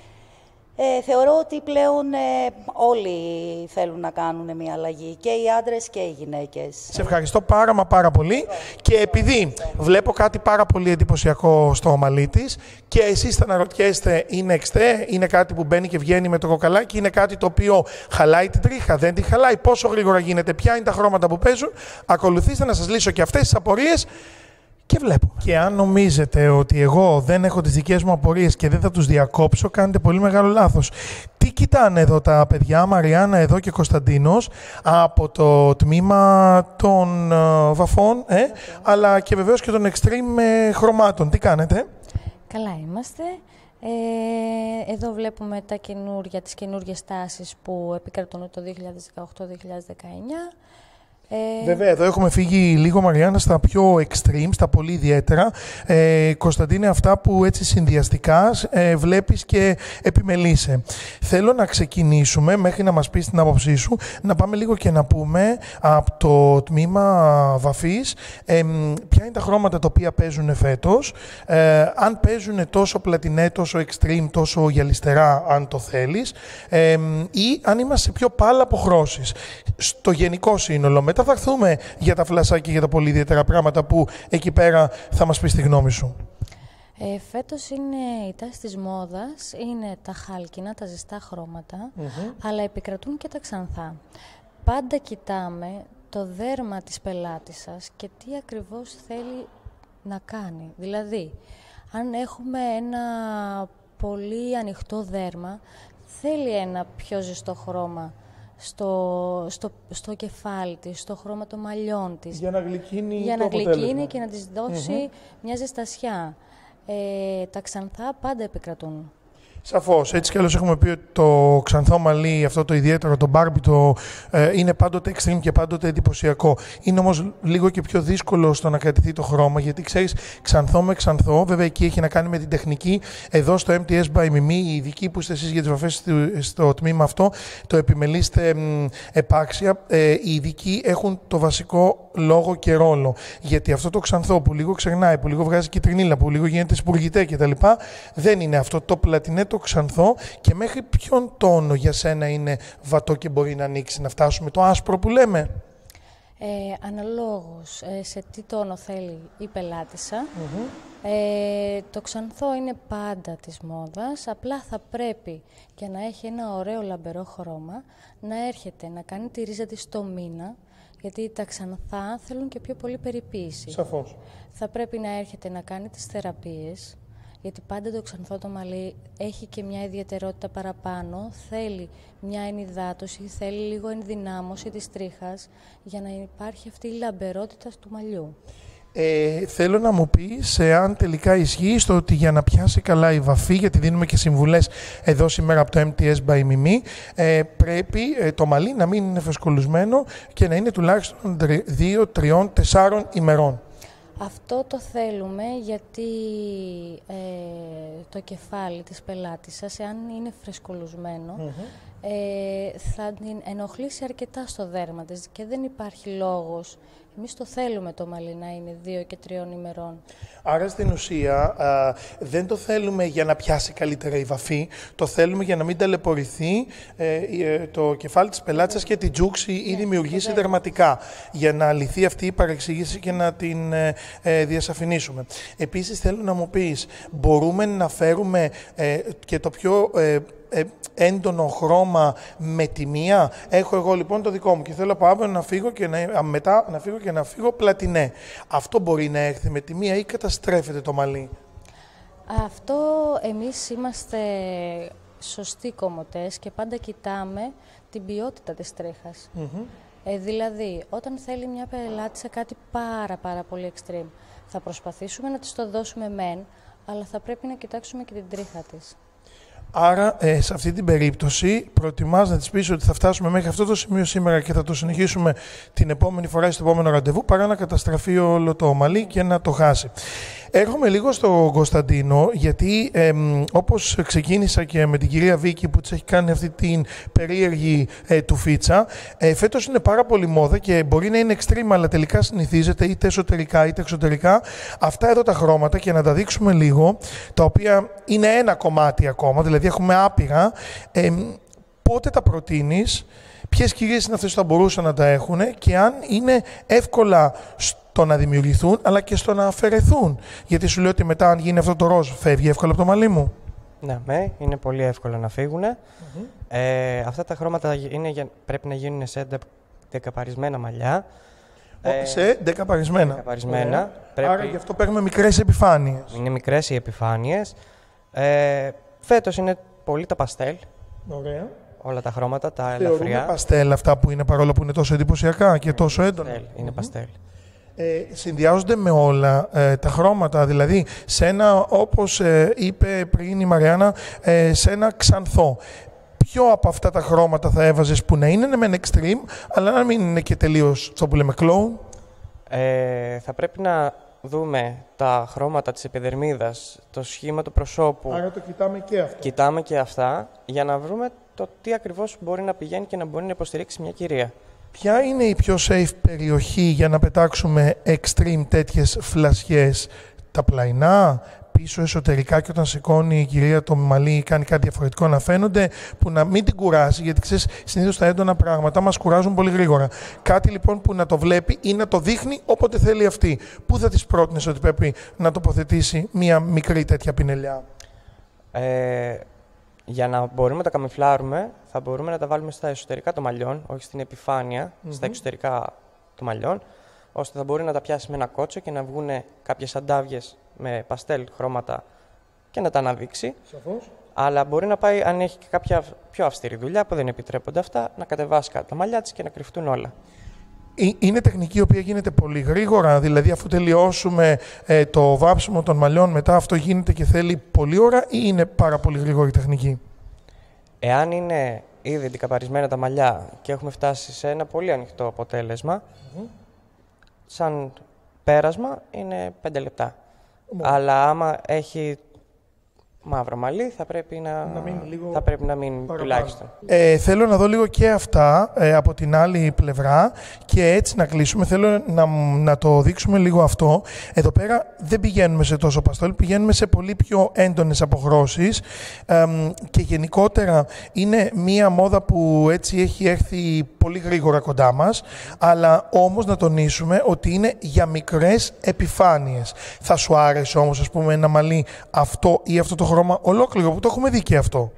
Ε, θεωρώ ότι πλέον ε, όλοι θέλουν να κάνουν μια αλλαγή, και οι άντρες και οι γυναίκες. Σε ευχαριστώ πάρα μα πάρα πολύ, και επειδή βλέπω κάτι πάρα πολύ εντυπωσιακό στο μαλλί της και εσείς θα αναρωτιέστε, είναι εξτέ, είναι κάτι που μπαίνει και βγαίνει με το κοκαλάκι, είναι κάτι το οποίο χαλάει την τρίχα, δεν τη χαλάει, πόσο γρήγορα γίνεται, ποια είναι τα χρώματα που παίζουν? Ακολουθήστε να σας λύσω και αυτές τις απορίες και βλέπουμε. Και αν νομίζετε ότι εγώ δεν έχω τις δικές μου απορίες και δεν θα τους διακόψω, κάνετε πολύ μεγάλο λάθος. Τι κοιτάνε εδώ τα παιδιά, Μαριάννα εδώ και Κωνσταντίνος, από το τμήμα των uh, βαφών, ε, okay. αλλά και βεβαίως και των extreme ε, χρωμάτων. Τι κάνετε? Καλά είμαστε. Ε, εδώ βλέπουμε τα καινούρια, τις καινούργιες τάσεις που επικρατούν το δύο χιλιάδες δεκαοκτώ δύο χιλιάδες δεκαεννιά. Ε... Βέβαια, εδώ έχουμε φύγει λίγο, Μαριάννα, στα πιο extreme, στα πολύ ιδιαίτερα. Ε, Κωνσταντίνε, αυτά που έτσι συνδυαστικά ε, βλέπεις και επιμελείσαι. Θέλω να ξεκινήσουμε, μέχρι να μας πεις την άποψή σου, να πάμε λίγο και να πούμε από το τμήμα βαφής ε, ποια είναι τα χρώματα τα οποία παίζουν φέτος, ε, αν παίζουν τόσο πλατινέ, τόσο extreme, τόσο γυαλιστερά, αν το θέλεις, ε, ή αν είμαστε πιο πάλα αποχρώσεις. Στο γενικό σύνολο, μετά θα έρθουμε για τα φλασάκια και για τα πολύ ιδιαίτερα πράγματα που εκεί πέρα θα μας πεις τη γνώμη σου. Ε, φέτος είναι η τάση της μόδας, είναι τα χάλκινα, τα ζεστά χρώματα, mm-hmm. αλλά επικρατούν και τα ξανθά. Πάντα κοιτάμε το δέρμα της πελάτης σας και τι ακριβώς θέλει να κάνει. Δηλαδή, αν έχουμε ένα πολύ ανοιχτό δέρμα, θέλει ένα πιο ζεστό χρώμα στο, στο, στο κεφάλι της, στο χρώμα των μαλλιών της. Για να γλυκύνει Για το να γλυκύνει και αποτέλεσμα. να της δώσει Mm-hmm. μια ζεστασιά. Ε, τα ξανθά πάντα επικρατούν. Σαφώς. Έτσι κι άλλως έχουμε πει ότι το ξανθό μαλλί, αυτό το ιδιαίτερο, το Barbie, το, ε, είναι πάντοτε extreme και πάντοτε εντυπωσιακό. Είναι όμως λίγο και πιο δύσκολο στο να κρατηθεί το χρώμα, γιατί ξέρεις, ξανθό με ξανθό, βέβαια εκεί έχει να κάνει με την τεχνική. Εδώ στο εμ τι ες by Mimi, οι ειδικοί που είστε εσείς για τις βαφές στο, στο τμήμα αυτό, το επιμελείστε μ, επάξια, ε, οι ειδικοί έχουν το βασικό λόγο και ρόλο. Γιατί αυτό το ξανθό που λίγο ξερνάει, που λίγο βγάζει κυτρινίλα, που λίγο γίνεται σπουργητέ κτλ., δεν είναι αυτό το πλατινέ, το ξανθό. Και μέχρι ποιον τόνο για σένα είναι βατό και μπορεί να ανοίξει, να φτάσουμε το άσπρο που λέμε? Ε, αναλόγως ε, σε τι τόνο θέλει η πελάτησα. Mm-hmm. Ε, το ξανθό είναι πάντα της μόδας, απλά θα πρέπει για να έχει ένα ωραίο λαμπερό χρώμα να έρχεται να κάνει τη ρίζα της στο μήνα, γιατί τα ξανθά θέλουν και πιο πολύ περιποίηση. Σαφώς. Θα πρέπει να έρχεται να κάνει τις θεραπείες, γιατί πάντα το ξανθό το μαλλί έχει και μια ιδιαιτερότητα παραπάνω, θέλει μια ενυδάτωση, θέλει λίγο ενδυνάμωση της τρίχας για να υπάρχει αυτή η λαμπερότητα του μαλλιού. Ε, θέλω να μου πεις αν τελικά ισχύει στο ότι για να πιάσει καλά η βαφή, γιατί δίνουμε και συμβουλές εδώ σήμερα από το εμ τι ες by Mimi, ε, πρέπει ε, το μαλλί να μην είναι φεσκολουσμένο και να είναι τουλάχιστον δύο, τρία, τέσσερα ημερών. Αυτό το θέλουμε γιατί ε, το κεφάλι της πελάτης σας, εάν είναι φρεσκολουσμένο, mm-hmm. ε, θα την ενοχλήσει αρκετά στο δέρμα της και δεν υπάρχει λόγος. Εμείς το θέλουμε το μαλλί να είναι δύο και τριών ημερών. Άρα στην ουσία α, δεν το θέλουμε για να πιάσει καλύτερα η βαφή, το θέλουμε για να μην ταλαιπωρηθεί ε, ε, το κεφάλι της πελάτης και την τζούξη ή ναι, δημιουργήσει ναι. δερματικά, για να λυθεί αυτή η παρεξήγηση και να την ε, ε, διασαφηνίσουμε. Επίσης θέλω να μου πεις, μπορούμε να φέρουμε ε, και το πιο ε, ε, έντονο χρώμα με τη μία? Έχω εγώ λοιπόν το δικό μου και θέλω από αύριο να φύγω και να, μετά να φύγω και να φύγω πλατινέ. Αυτό μπορεί να έρθει με τη μία ή καταστρέφεται το μαλλί? Αυτό εμείς είμαστε σωστοί κομμωτές και πάντα κοιτάμε την ποιότητα της τρίχας. Mm-hmm. Ε, δηλαδή, όταν θέλει μια πελάτη σε κάτι πάρα πάρα πολύ extreme, θα προσπαθήσουμε να της το δώσουμε μεν, αλλά θα πρέπει να κοιτάξουμε και την τρίχα της. Άρα, ε, σε αυτή την περίπτωση, προτιμάς να της πεις ότι θα φτάσουμε μέχρι αυτό το σημείο σήμερα και θα το συνεχίσουμε την επόμενη φορά στο επόμενο ραντεβού, παρά να καταστραφεί όλο το μαλλί και να το χάσει. Έρχομαι λίγο στον Κωνσταντίνο, γιατί ε, όπως ξεκίνησα και με την κυρία Βίκη που της έχει κάνει αυτή την περίεργη ε, τουφίτσα, ε, φέτος είναι πάρα πολύ μόδα και μπορεί να είναι extreme, αλλά τελικά συνηθίζεται είτε εσωτερικά είτε εξωτερικά αυτά εδώ τα χρώματα, και να τα δείξουμε λίγο, τα οποία είναι ένα κομμάτι ακόμα, δηλαδή έχουμε άπειρα. Ε, πότε τα προτείνεις, ποιες κυρίες είναι αυτές που θα μπορούσαν να τα έχουν και αν είναι εύκολα στο να δημιουργηθούν αλλά και στο να αφαιρεθούν? Γιατί σου λέω ότι μετά, αν γίνει αυτό το ροζ, φεύγει εύκολα από το μαλλί μου. Ναι, με, είναι πολύ εύκολο να φύγουν. Mm-hmm. Ε, αυτά τα χρώματα είναι, πρέπει να γίνουν σε δεκαπαρισμένα μαλλιά. Ε, σε δεκαπαρισμένα. δεκαπαρισμένα. Πρέπει... Άρα γι' αυτό παίρνουμε μικρές επιφάνειες. Είναι μικρές οι επιφάνειες. Ε, φέτος είναι πολύ τα παστέλ. Ωραία. Όλα τα χρώματα, τα Θεωρούμε ελαφριά. Είναι παστέλ αυτά που είναι, παρόλο που είναι τόσο εντυπωσιακά και τόσο έντονα? Παστέλ, είναι mm-hmm. παστέλ. Ε, συνδυάζονται με όλα ε, τα χρώματα, δηλαδή σε ένα, όπως ε, είπε πριν η Μαριάννα, ε, σε ένα ξανθό. ποιο από αυτά τα χρώματα θα έβαζες που να είναι μεν extreme, αλλά να μην είναι και τελείως αυτό που λέμε clone? Ε, θα πρέπει να δούμε τα χρώματα της επιδερμίδας, το σχήμα του προσώπου. Άρα το κοιτάμε και αυτό. Κοιτάμε και αυτά για να βρούμε το τι ακριβώς μπορεί να πηγαίνει και να μπορεί να υποστηρίξει μια κυρία. Ποια είναι η πιο safe περιοχή για να πετάξουμε extreme τέτοιες φλασιές? Τα πλαϊνά, πίσω εσωτερικά, και όταν σηκώνει η κυρία το μαλλί ή κάνει κάτι διαφορετικό να φαίνονται, που να μην την κουράσει, γιατί ξέρεις, συνήθως τα έντονα πράγματα μας κουράζουν πολύ γρήγορα. Κάτι λοιπόν που να το βλέπει ή να το δείχνει όποτε θέλει αυτή. Πού θα της πρότεινες ότι πρέπει να τοποθετήσει μία μικρή τέτοια πινελιά? Ε, για να μπορούμε να τα καμουφλάρουμε, θα μπορούμε να τα βάλουμε στα εσωτερικά των μαλλιών, όχι στην επιφάνεια, mm-hmm. στα εξωτερικά των μαλλιών, ώστε θα μπορεί να τα πιάσει με ένα κότσο και να βγουν κάποιες αντάβιες με παστέλ χρώματα και να τα αναδείξει. Σαφώς. Αλλά μπορεί να πάει, αν έχει και κάποια πιο αυστηρή δουλειά που δεν επιτρέπονται αυτά, να κατεβάσει κάτω τα μαλλιά της και να κρυφτούν όλα. Είναι τεχνική η οποία γίνεται πολύ γρήγορα, δηλαδή αφού τελειώσουμε ε, το βάψιμο των μαλλιών, μετά αυτό γίνεται και θέλει πολλή ώρα, ή είναι πάρα πολύ γρήγορη τεχνική? Εάν είναι ήδη αντικαπαρισμένα τα μαλλιά και έχουμε φτάσει σε ένα πολύ ανοιχτό αποτέλεσμα, mm-hmm. σαν πέρασμα είναι πέντε λεπτά. Mm-hmm. Αλλά άμα έχει μαύρο μαλλί, θα πρέπει να, να μείνει λίγο θα πρέπει να μείνει τουλάχιστον. Ε, θέλω να δω λίγο και αυτά ε, από την άλλη πλευρά και έτσι να κλείσουμε. Θέλω να, να το δείξουμε λίγο αυτό. Εδώ πέρα δεν πηγαίνουμε σε τόσο παστόλ, πηγαίνουμε σε πολύ πιο έντονες αποχρώσεις ε, και γενικότερα είναι μία μόδα που έτσι έχει έρθει πολύ γρήγορα κοντά μας, αλλά όμως να τονίσουμε ότι είναι για μικρές επιφάνειες. Θα σου άρεσε όμως, ας πούμε, ένα μαλλί αυτό ή αυτό το χρώμα ολόκληρο, που το έχουμε δει και αυτό?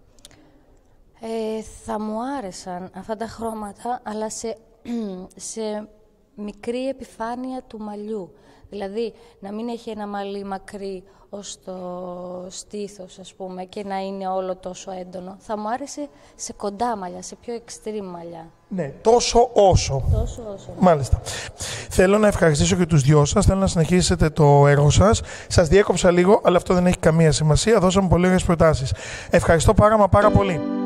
Ε, θα μου άρεσαν αυτά τα χρώματα, αλλά σε, σε μικρή επιφάνεια του μαλλιού. Δηλαδή, να μην έχει ένα μαλλί μακρύ ως το στήθος, ας πούμε, και να είναι όλο τόσο έντονο. Θα μου άρεσε σε κοντά μαλλιά, σε πιο extreme μαλλιά. Ναι, τόσο όσο. Τόσο όσο. Ναι. Μάλιστα. Θέλω να ευχαριστήσω και τους δυο σας. Θέλω να συνεχίσετε το έργο σας. Σας διέκοψα λίγο, αλλά αυτό δεν έχει καμία σημασία. Δώσαμε πολύ ωραίες προτάσεις. Ευχαριστώ πάρα μα πάρα πολύ.